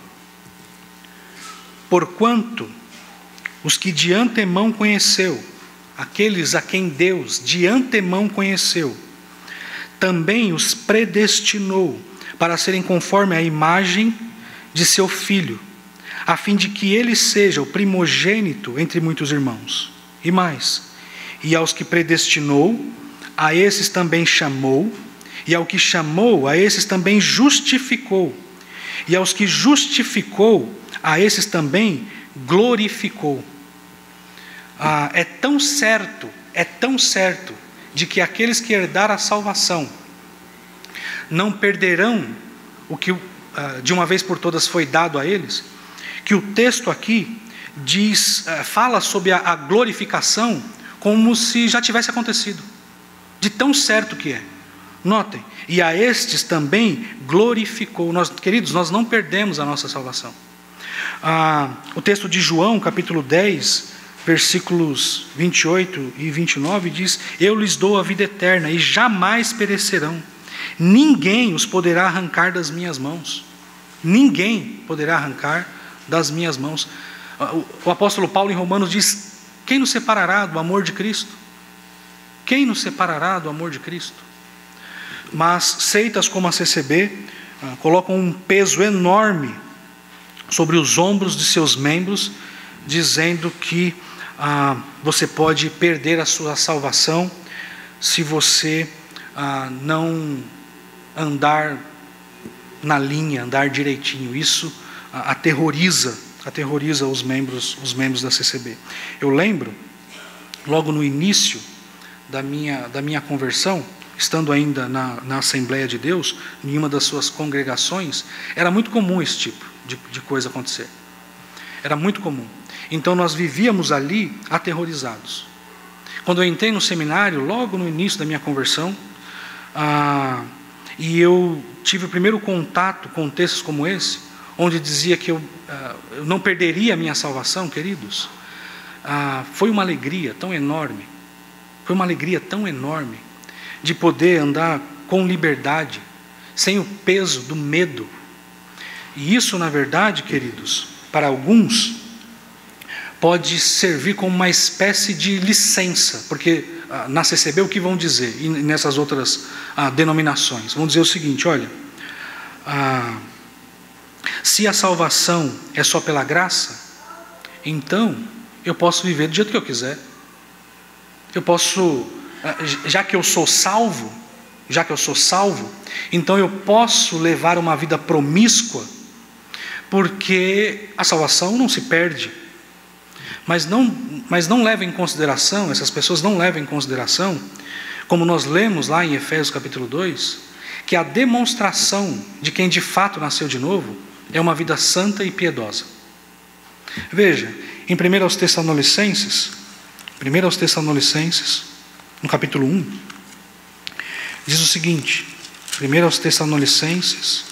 Porquanto os que de antemão conheceu, aqueles a quem Deus de antemão conheceu, também os predestinou para serem conforme a imagem de seu Filho, a fim de que ele seja o primogênito entre muitos irmãos. E mais, e aos que predestinou, a esses também chamou, e ao que chamou, a esses também justificou, e aos que justificou, a esses também glorificou. Ah, é tão certo, é tão certo, de que aqueles que herdaram a salvação não perderão o que de uma vez por todas foi dado a eles, que o texto aqui diz, fala sobre a glorificação como se já tivesse acontecido, de tão certo que é. Notem, e a estes também glorificou. Nós, queridos, nós não perdemos a nossa salvação. Ah, o texto de João, capítulo dez, versículos vinte e oito e vinte e nove diz: eu lhes dou a vida eterna e jamais perecerão. Ninguém os poderá arrancar das minhas mãos. Ninguém poderá arrancar das minhas mãos. O apóstolo Paulo em Romanos diz: quem nos separará do amor de Cristo? Quem nos separará do amor de Cristo? Mas seitas como a C C B ah, colocam um peso enorme sobre os ombros de seus membros, dizendo que ah, você pode perder a sua salvação se você ah, não andar na linha, andar direitinho. Isso ah, aterroriza, aterroriza os membros, os membros da C C B. Eu lembro, logo no início da minha, da minha conversão, estando ainda na, na Assembleia de Deus, em uma das suas congregações, era muito comum esse tipo de, de coisa acontecer. Era muito comum. Então nós vivíamos ali aterrorizados. Quando eu entrei no seminário, logo no início da minha conversão, ah, e eu tive o primeiro contato com textos como esse, onde dizia que eu, ah, eu não perderia a minha salvação, queridos, ah, foi uma alegria tão enorme, foi uma alegria tão enorme, de poder andar com liberdade, sem o peso do medo. E isso, na verdade, queridos, para alguns, pode servir como uma espécie de licença, porque ah, na C C B o que vão dizer, e nessas outras ah, denominações? Vão dizer o seguinte: olha, ah, se a salvação é só pela graça, então eu posso viver do jeito que eu quiser. Eu posso, já que eu sou salvo, já que eu sou salvo, então eu posso levar uma vida promíscua, porque a salvação não se perde. Mas não, mas não leva em consideração, essas pessoas não levam em consideração, como nós lemos lá em Efésios capítulo dois, que a demonstração de quem de fato nasceu de novo é uma vida santa e piedosa. Veja, em primeira aos Tessalonicenses, primeira aos Tessalonicenses, no capítulo um, diz o seguinte, primeira aos Tessalonicenses,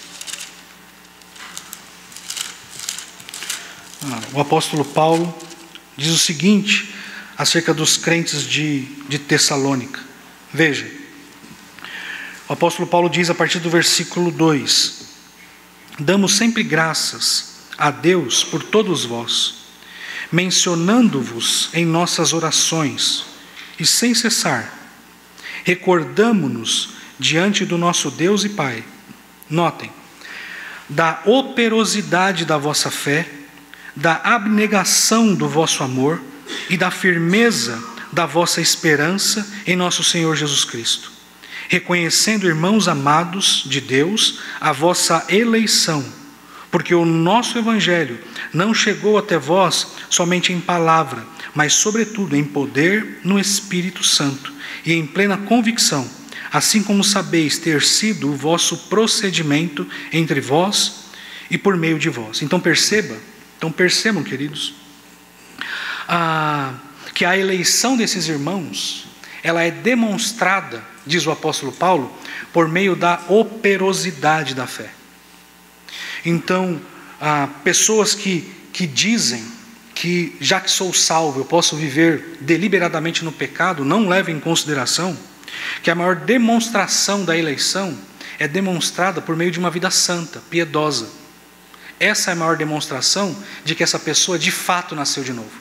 o apóstolo Paulo diz o seguinte acerca dos crentes de, de Tessalônica. Veja, o apóstolo Paulo diz a partir do versículo dois: damos sempre graças a Deus por todos vós, mencionando-vos em nossas orações, e sem cessar, recordamo-nos diante do nosso Deus e Pai. Notem, da operosidade da vossa fé, da abnegação do vosso amor e da firmeza da vossa esperança em nosso Senhor Jesus Cristo, reconhecendo, irmãos amados de Deus, a vossa eleição, porque o nosso Evangelho não chegou até vós somente em palavra, mas sobretudo em poder no Espírito Santo e em plena convicção, assim como sabeis ter sido o vosso procedimento entre vós e por meio de vós. Então perceba, então percebam, queridos, ah, que a eleição desses irmãos, ela é demonstrada, diz o apóstolo Paulo, por meio da operosidade da fé. Então, ah, pessoas que, que dizem que, já que sou salvo, eu posso viver deliberadamente no pecado, não levem em consideração que a maior demonstração da eleição é demonstrada por meio de uma vida santa, piedosa. Essa é a maior demonstração de que essa pessoa de fato nasceu de novo.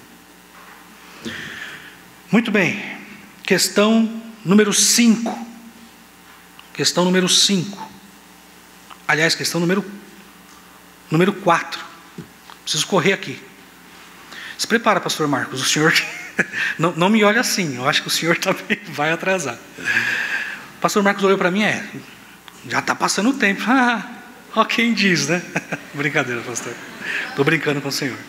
Muito bem, questão número cinco. Questão número cinco. Aliás, questão número, número quatro. Preciso correr aqui. Se prepara, pastor Marcos, o senhor não, não me olha assim, eu acho que o senhor também vai atrasar. O pastor Marcos olhou para mim, é, já está passando o tempo. Ah, ó quem diz, né? Brincadeira, pastor. Estou brincando com o senhor.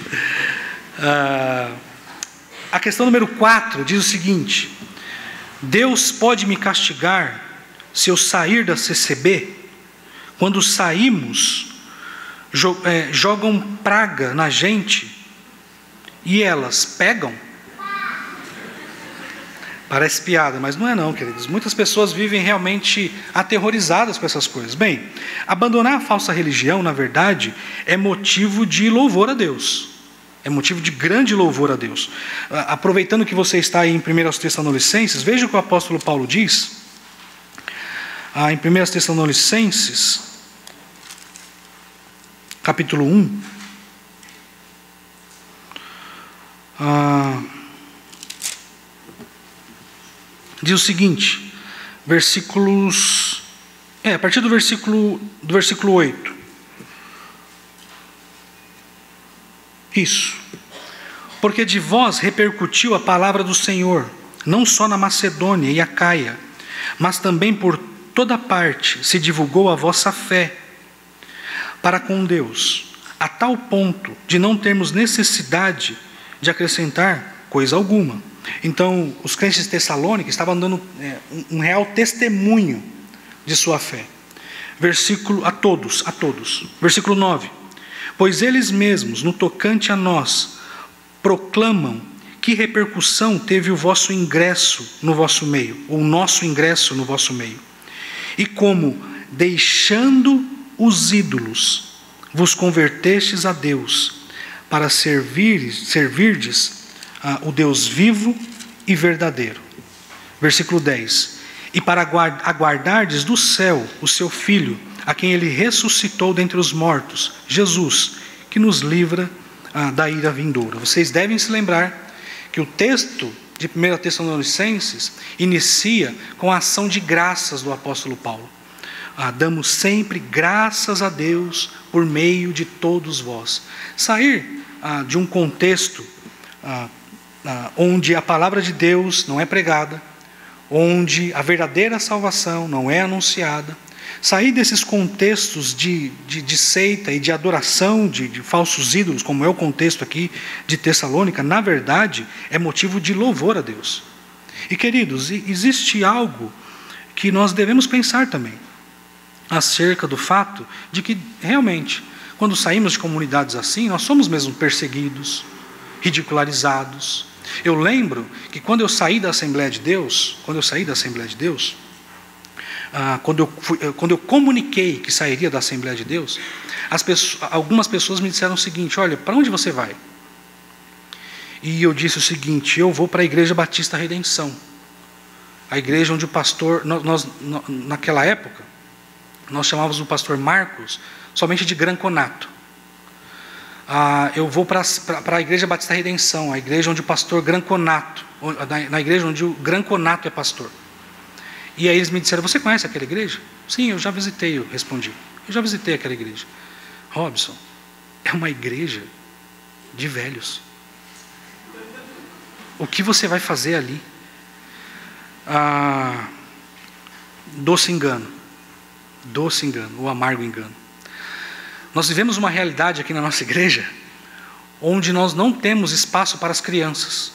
Ah, a questão número quatro diz o seguinte: Deus pode me castigar se eu sair da C C B? Quando saímos, jogam praga na gente e elas pegam? Parece piada, mas não é não, queridos. Muitas pessoas vivem realmente aterrorizadas com essas coisas. Bem, abandonar a falsa religião, na verdade, é motivo de louvor a Deus. É motivo de grande louvor a Deus. Aproveitando que você está aí em primeira Tessalonicenses, veja o que o apóstolo Paulo diz. Ah, em primeira Tessalonicenses, capítulo um. Ah, diz o seguinte, versículos, é, a partir do versículo, do versículo oito. Isso. Porque de vós repercutiu a palavra do Senhor, não só na Macedônia e Acaia, mas também por toda parte se divulgou a vossa fé para com Deus, a tal ponto de não termos necessidade de acrescentar coisa alguma. Então, os crentes de Tessalônica estavam dando é, um, um real testemunho de sua fé. Versículo, a todos, a todos. Versículo nove. Pois eles mesmos, no tocante a nós, proclamam que repercussão teve o vosso ingresso no vosso meio, ou o nosso ingresso no vosso meio. E como, deixando os ídolos, vos convertestes a Deus, para servir, servirdes ah, o Deus vivo e verdadeiro. Versículo dez. E para aguardardes do céu o seu Filho, a quem ele ressuscitou dentre os mortos, Jesus, que nos livra ah, da ira vindoura. Vocês devem se lembrar que o texto de primeira Tessalonicenses inicia com a ação de graças do apóstolo Paulo. Ah, damos sempre graças a Deus por meio de todos vós. Sair ah, de um contexto ah, ah, onde a palavra de Deus não é pregada, onde a verdadeira salvação não é anunciada, sair desses contextos de, de, de seita e de adoração de, de falsos ídolos, como é o contexto aqui de Tessalônica, na verdade, é motivo de louvor a Deus. E, queridos, existe algo que nós devemos pensar também, acerca do fato de que, realmente, quando saímos de comunidades assim, nós somos mesmo perseguidos, ridicularizados. Eu lembro que quando eu saí da Assembleia de Deus, quando eu saí da Assembleia de Deus, Ah, quando, eu fui, quando eu comuniquei que sairia da Assembleia de Deus, as pessoas, algumas pessoas me disseram o seguinte: olha, para onde você vai? E eu disse o seguinte: eu vou para a Igreja Batista Redenção, a igreja onde o pastor, nós, nós, naquela época, nós chamávamos o pastor Marcos somente de Granconato. Ah, eu vou para, para, para a Igreja Batista Redenção, a igreja onde o pastor Granconato, na, na igreja onde o Granconato é pastor. E aí eles me disseram: você conhece aquela igreja? Sim, eu já visitei, eu respondi. Eu já visitei aquela igreja. Robson, é uma igreja de velhos. O que você vai fazer ali? Ah, doce engano. Doce engano, ou amargo engano. Nós vivemos uma realidade aqui na nossa igreja, onde nós não temos espaço para as crianças.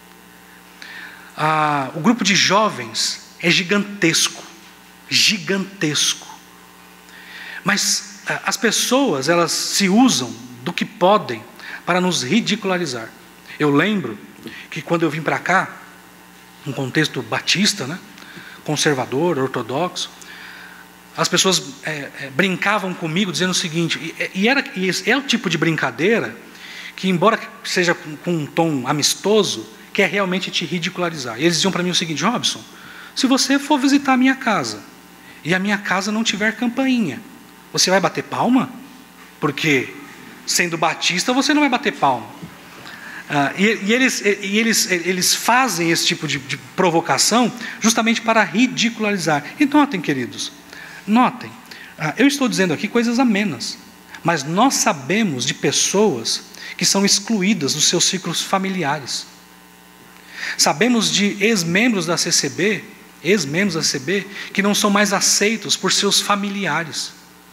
Ah, o grupo de jovens é gigantesco, gigantesco. Mas as pessoas, elas se usam do que podem para nos ridicularizar. Eu lembro que quando eu vim para cá, um contexto batista, né, conservador, ortodoxo, as pessoas é, é, brincavam comigo dizendo o seguinte, e, e, era, e é o tipo de brincadeira que, embora seja com um tom amistoso, quer realmente te ridicularizar. E eles diziam para mim o seguinte: Robson, se você for visitar a minha casa e a minha casa não tiver campainha, você vai bater palma? Porque, sendo batista, você não vai bater palma. Ah, e, e, eles, e eles, eles fazem esse tipo de, de provocação justamente para ridicularizar. E notem, queridos, notem, ah, eu estou dizendo aqui coisas amenas, mas nós sabemos de pessoas que são excluídas dos seus ciclos familiares. Sabemos de ex-membros da C C B, ex-membros da C C B, que não são mais aceitos por seus familiares.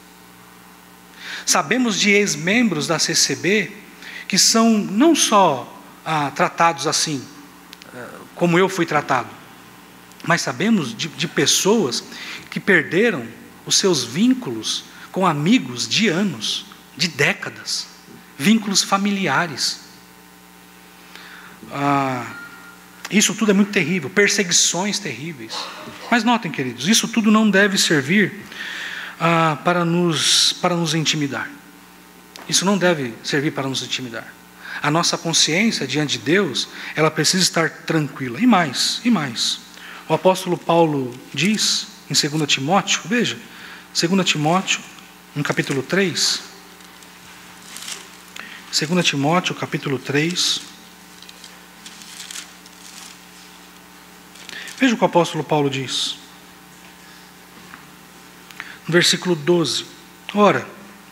Sabemos de ex-membros da C C B que são não só ah, tratados assim, ah, como eu fui tratado, mas sabemos de, de pessoas que perderam os seus vínculos com amigos de anos, de décadas, vínculos familiares. Ah, Isso tudo é muito terrível, perseguições terríveis. Mas notem, queridos, isso tudo não deve servir ah, para, nos, para nos intimidar. Isso não deve servir para nos intimidar. A nossa consciência diante de Deus, ela precisa estar tranquila. E mais, e mais. O apóstolo Paulo diz em dois Timóteo, veja, dois Timóteo, no capítulo três. dois Timóteo, capítulo três. Veja o que o apóstolo Paulo diz. No versículo doze. Ora,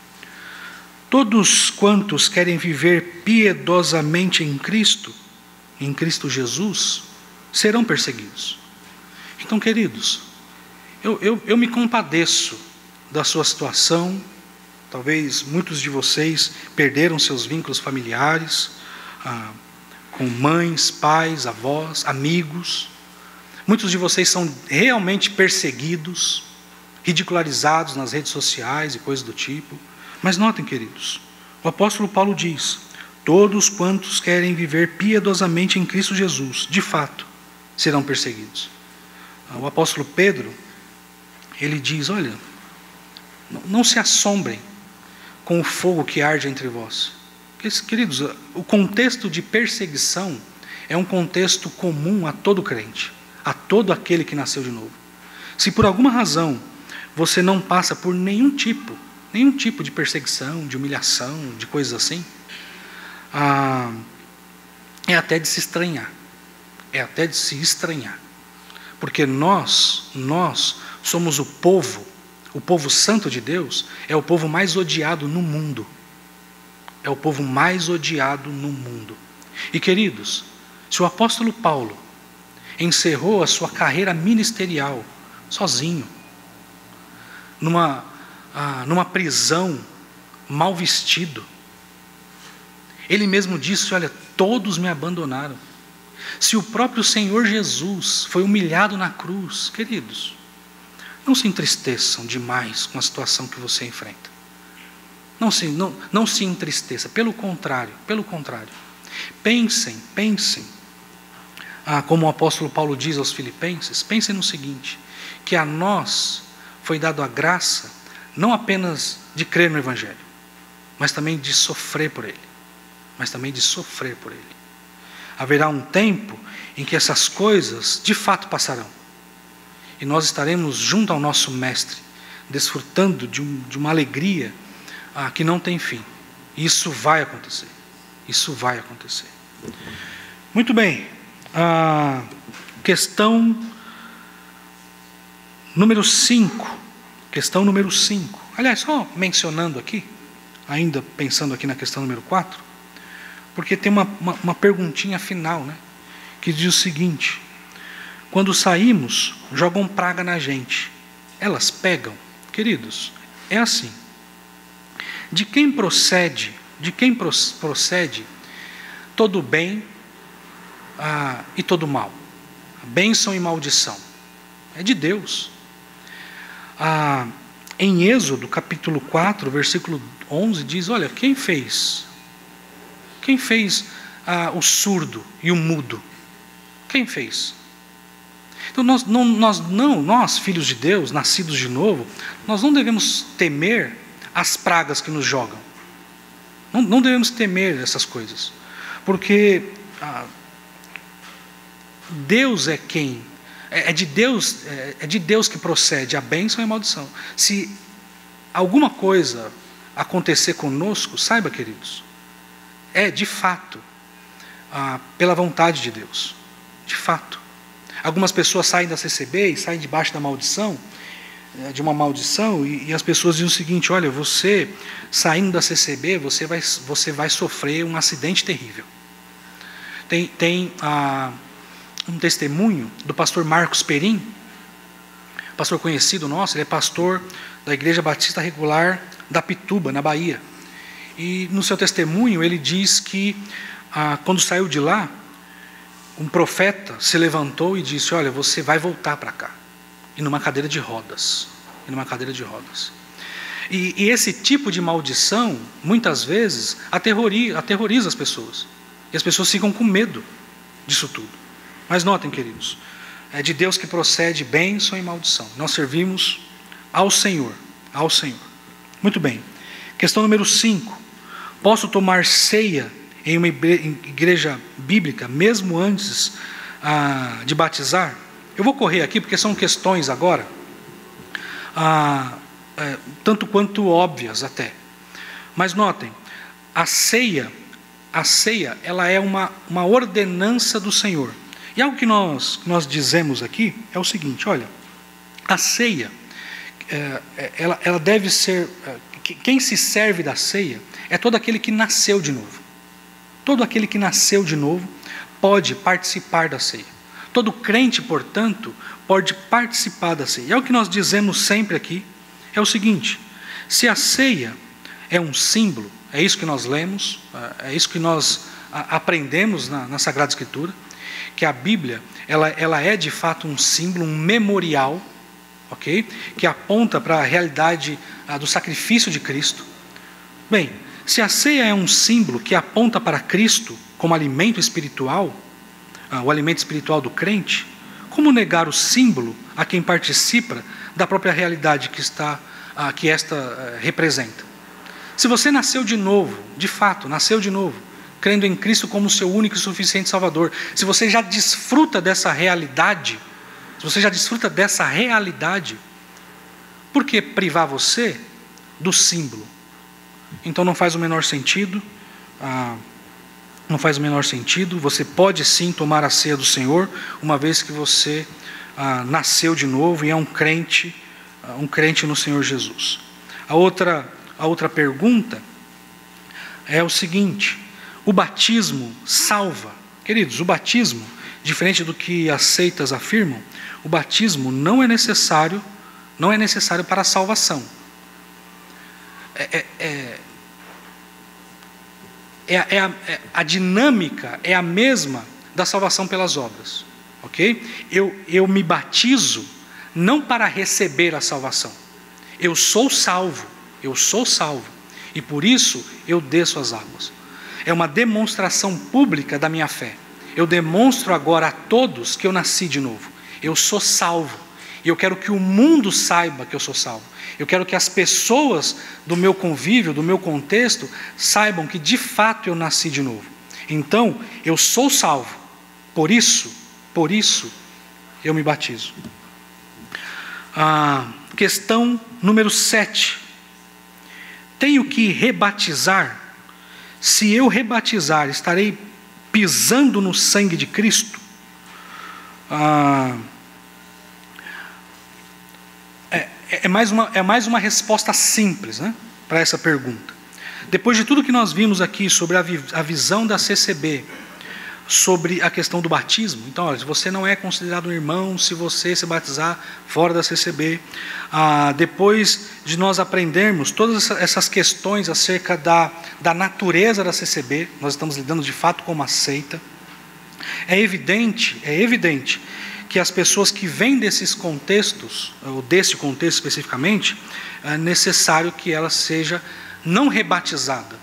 todos quantos querem viver piedosamente em Cristo, em Cristo Jesus, serão perseguidos. Então, queridos, eu, eu, eu me compadeço da sua situação. Talvez muitos de vocês perderam seus vínculos familiares, ah, com mães, pais, avós, amigos. Muitos de vocês são realmente perseguidos, ridicularizados nas redes sociais e coisas do tipo. Mas notem, queridos, o apóstolo Paulo diz: todos quantos querem viver piedosamente em Cristo Jesus, de fato, serão perseguidos. O apóstolo Pedro, ele diz: olha, não se assombrem com o fogo que arde entre vós. Queridos, o contexto de perseguição é um contexto comum a todo crente, a todo aquele que nasceu de novo. Se por alguma razão você não passa por nenhum tipo, nenhum tipo de perseguição, de humilhação, de coisas assim, ah, é até de se estranhar. É até de se estranhar. Porque nós, nós somos o povo, o povo santo de Deus, é o povo mais odiado no mundo. É o povo mais odiado no mundo. E queridos, se o apóstolo Paulo encerrou a sua carreira ministerial sozinho, numa, ah, numa prisão, mal vestido, ele mesmo disse, olha, todos me abandonaram. Se o próprio Senhor Jesus foi humilhado na cruz, queridos, não se entristeçam demais com a situação que você enfrenta. Não se, não, não se entristeça, pelo contrário, pelo contrário. Pensem, pensem, ah, como o apóstolo Paulo diz aos Filipenses, pensem no seguinte, que a nós foi dado a graça, não apenas de crer no Evangelho, mas também de sofrer por ele, mas também de sofrer por ele. Haverá um tempo em que essas coisas de fato passarão, e nós estaremos junto ao nosso Mestre, desfrutando de, um, de uma alegria ah, que não tem fim. Isso vai acontecer, isso vai acontecer. Muito bem, a questão número cinco, questão número cinco, aliás, só mencionando aqui, ainda pensando aqui na questão número quatro, porque tem uma, uma, uma perguntinha final, né, que diz o seguinte: quando saímos, jogam praga na gente, elas pegam? Queridos, é assim, de quem procede, de quem procede todo bem ah, e todo mal, bênção e maldição? É de Deus. Ah, em Êxodo, capítulo quatro, versículo onze, diz, olha, quem fez? Quem fez ah, o surdo e o mudo? Quem fez? Então nós não, nós não, nós, filhos de Deus, nascidos de novo, nós não devemos temer as pragas que nos jogam. Não, não devemos temer essas coisas. Porque ah, Deus é quem... É de Deus, é de Deus que procede a bênção e a maldição. Se alguma coisa acontecer conosco, saiba, queridos, é de fato ah, pela vontade de Deus. De fato. Algumas pessoas saem da C C B e saem debaixo da maldição, de uma maldição, e, e as pessoas dizem o seguinte: olha, você saindo da C C B, você vai, você vai sofrer um acidente terrível. Tem, tem ah, um testemunho do pastor Marcos Perim, pastor conhecido nosso, ele é pastor da Igreja Batista Regular da Pituba, na Bahia. E no seu testemunho ele diz que ah, quando saiu de lá, um profeta se levantou e disse: olha, você vai voltar para cá, e numa cadeira de rodas, e numa cadeira de rodas. E, e esse tipo de maldição, muitas vezes, aterroriza, aterroriza as pessoas, e as pessoas ficam com medo disso tudo. Mas notem, queridos, é de Deus que procede bênção e maldição. Nós servimos ao Senhor, ao Senhor. Muito bem. Questão número cinco. Posso tomar ceia em uma igreja bíblica, mesmo antes ah, de batizar? Eu vou correr aqui, porque são questões agora, ah, é, tanto quanto óbvias até. Mas notem, a ceia, a ceia, ela é uma, uma ordenança do Senhor. E algo que nós, nós dizemos aqui é o seguinte: olha, a ceia, é, ela, ela deve ser, é, quem se serve da ceia é todo aquele que nasceu de novo. Todo aquele que nasceu de novo pode participar da ceia. Todo crente, portanto, pode participar da ceia. E é o que nós dizemos sempre aqui, é o seguinte: se a ceia é um símbolo, é isso que nós lemos, é isso que nós aprendemos na, na Sagrada Escritura, que a Bíblia, ela, ela é de fato um símbolo, um memorial, ok? Que aponta para a realidade ah, do sacrifício de Cristo. Bem, se a ceia é um símbolo que aponta para Cristo como alimento espiritual, ah, o alimento espiritual do crente, como negar o símbolo a quem participa da própria realidade que, está, ah, que esta ah, representa? Se você nasceu de novo, de fato, nasceu de novo, crendo em Cristo como seu único e suficiente Salvador, se você já desfruta dessa realidade, se você já desfruta dessa realidade, por que privar você do símbolo? Então não faz o menor sentido ah, não faz o menor sentido. Você pode sim tomar a ceia do Senhor, uma vez que você ah, nasceu de novo e é um crente, ah, um crente no Senhor Jesus. A outra, a outra pergunta é o seguinte: o batismo salva? Queridos, o batismo, diferente do que as seitas afirmam, o batismo não é necessário, não é necessário para a salvação. É, é, é, é, é, a, é a dinâmica é a mesma da salvação pelas obras, ok? Eu, eu me batizo não para receber a salvação. Eu sou salvo, eu sou salvo, e por isso eu desço as águas. É uma demonstração pública da minha fé. Eu demonstro agora a todos que eu nasci de novo. Eu sou salvo. E eu quero que o mundo saiba que eu sou salvo. Eu quero que as pessoas do meu convívio, do meu contexto, saibam que de fato eu nasci de novo. Então, eu sou salvo. Por isso, por isso, eu me batizo. Ah, questão número sete. Tenho que rebatizar? Se eu rebatizar, estarei pisando no sangue de Cristo? Ah, é, é, mais uma, é mais uma resposta simples, né, para essa pergunta. Depois de tudo que nós vimos aqui sobre a, vi, a visão da C C B, sobre a questão do batismo, então, olha, você não é considerado um irmão se você se batizar fora da C C B. Ah, depois de nós aprendermos todas essas questões acerca da, da natureza da C C B, nós estamos lidando de fato com uma seita. É evidente, é evidente que as pessoas que vêm desses contextos, ou desse contexto especificamente, é necessário que ela seja não rebatizada,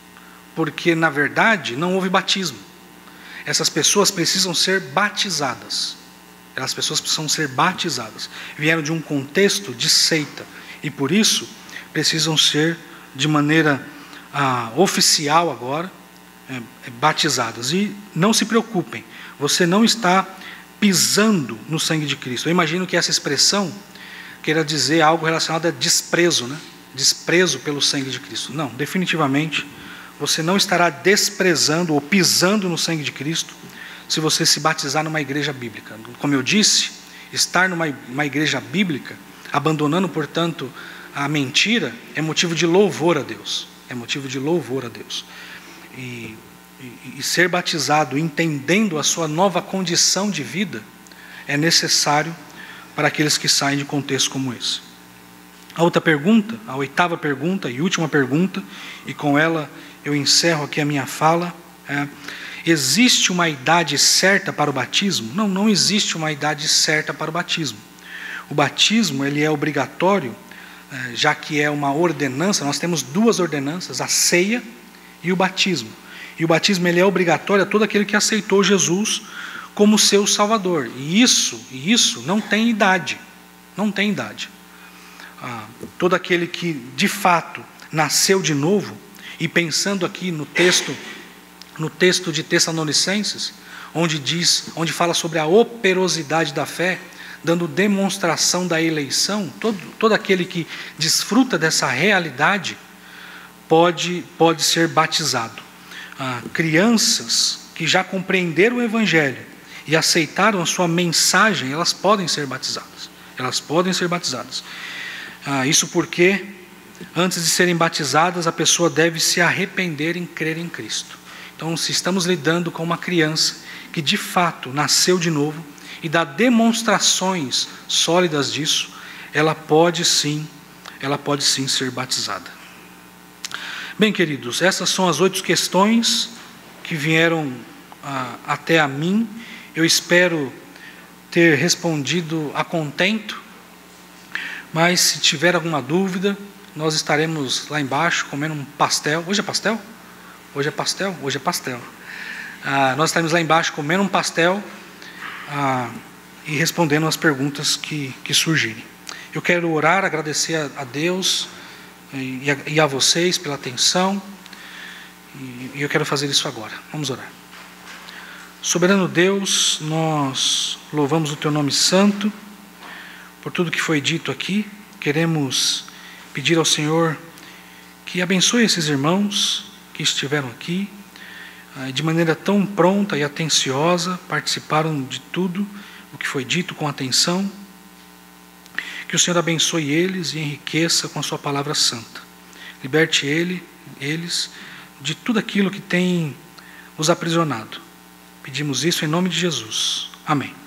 porque na verdade não houve batismo. Essas pessoas precisam ser batizadas. As pessoas precisam ser batizadas. Vieram de um contexto de seita. E por isso, precisam ser, de maneira ah, oficial agora, é, é, batizadas. E não se preocupem, você não está pisando no sangue de Cristo. Eu imagino que essa expressão queira dizer algo relacionado a desprezo, né? Desprezo pelo sangue de Cristo. Não, definitivamente, você não estará desprezando ou pisando no sangue de Cristo se você se batizar numa igreja bíblica. Como eu disse, estar numa uma igreja bíblica, abandonando, portanto, a mentira, é motivo de louvor a Deus. É motivo de louvor a Deus. E, e, e ser batizado, entendendo a sua nova condição de vida, é necessário para aqueles que saem de contextos como esse. A outra pergunta, a oitava pergunta e última pergunta, e com ela eu encerro aqui a minha fala, é: existe uma idade certa para o batismo? Não, não existe uma idade certa para o batismo. O batismo ele é obrigatório, já que é uma ordenança. Nós temos duas ordenanças, a ceia e o batismo. E o batismo ele é obrigatório a todo aquele que aceitou Jesus como seu Salvador. E isso, e isso não tem idade, não tem idade. Ah, todo aquele que de fato nasceu de novo, e pensando aqui no texto, no texto de Tessalonicenses, onde diz, onde fala sobre a operosidade da fé, dando demonstração da eleição, todo, todo aquele que desfruta dessa realidade pode, pode ser batizado. Ah, crianças que já compreenderam o Evangelho e aceitaram a sua mensagem, elas podem ser batizadas. Elas podem ser batizadas. Ah, isso porque, antes de serem batizadas, a pessoa deve se arrepender em crer em Cristo. Então, se estamos lidando com uma criança que de fato nasceu de novo e dá demonstrações sólidas disso, ela pode sim, ela pode sim ser batizada. Bem, queridos, essas são as oito questões que vieram ah, até a mim. Eu espero ter respondido a contento, mas se tiver alguma dúvida, nós estaremos lá embaixo comendo um pastel. Hoje é pastel? Hoje é pastel? Hoje é pastel. Ah, nós estaremos lá embaixo comendo um pastel ah, e respondendo as perguntas que, que surgirem. Eu quero orar, agradecer a, a Deus e a, e a vocês pela atenção. E, e eu quero fazer isso agora. Vamos orar. Soberano Deus, nós louvamos o Teu nome santo por tudo que foi dito aqui. Queremos pedir ao Senhor que abençoe esses irmãos que estiveram aqui, de maneira tão pronta e atenciosa, participaram de tudo o que foi dito com atenção. Que o Senhor abençoe eles e enriqueça com a sua palavra santa. Liberte ele, eles de tudo aquilo que tem os aprisionado. Pedimos isso em nome de Jesus. Amém.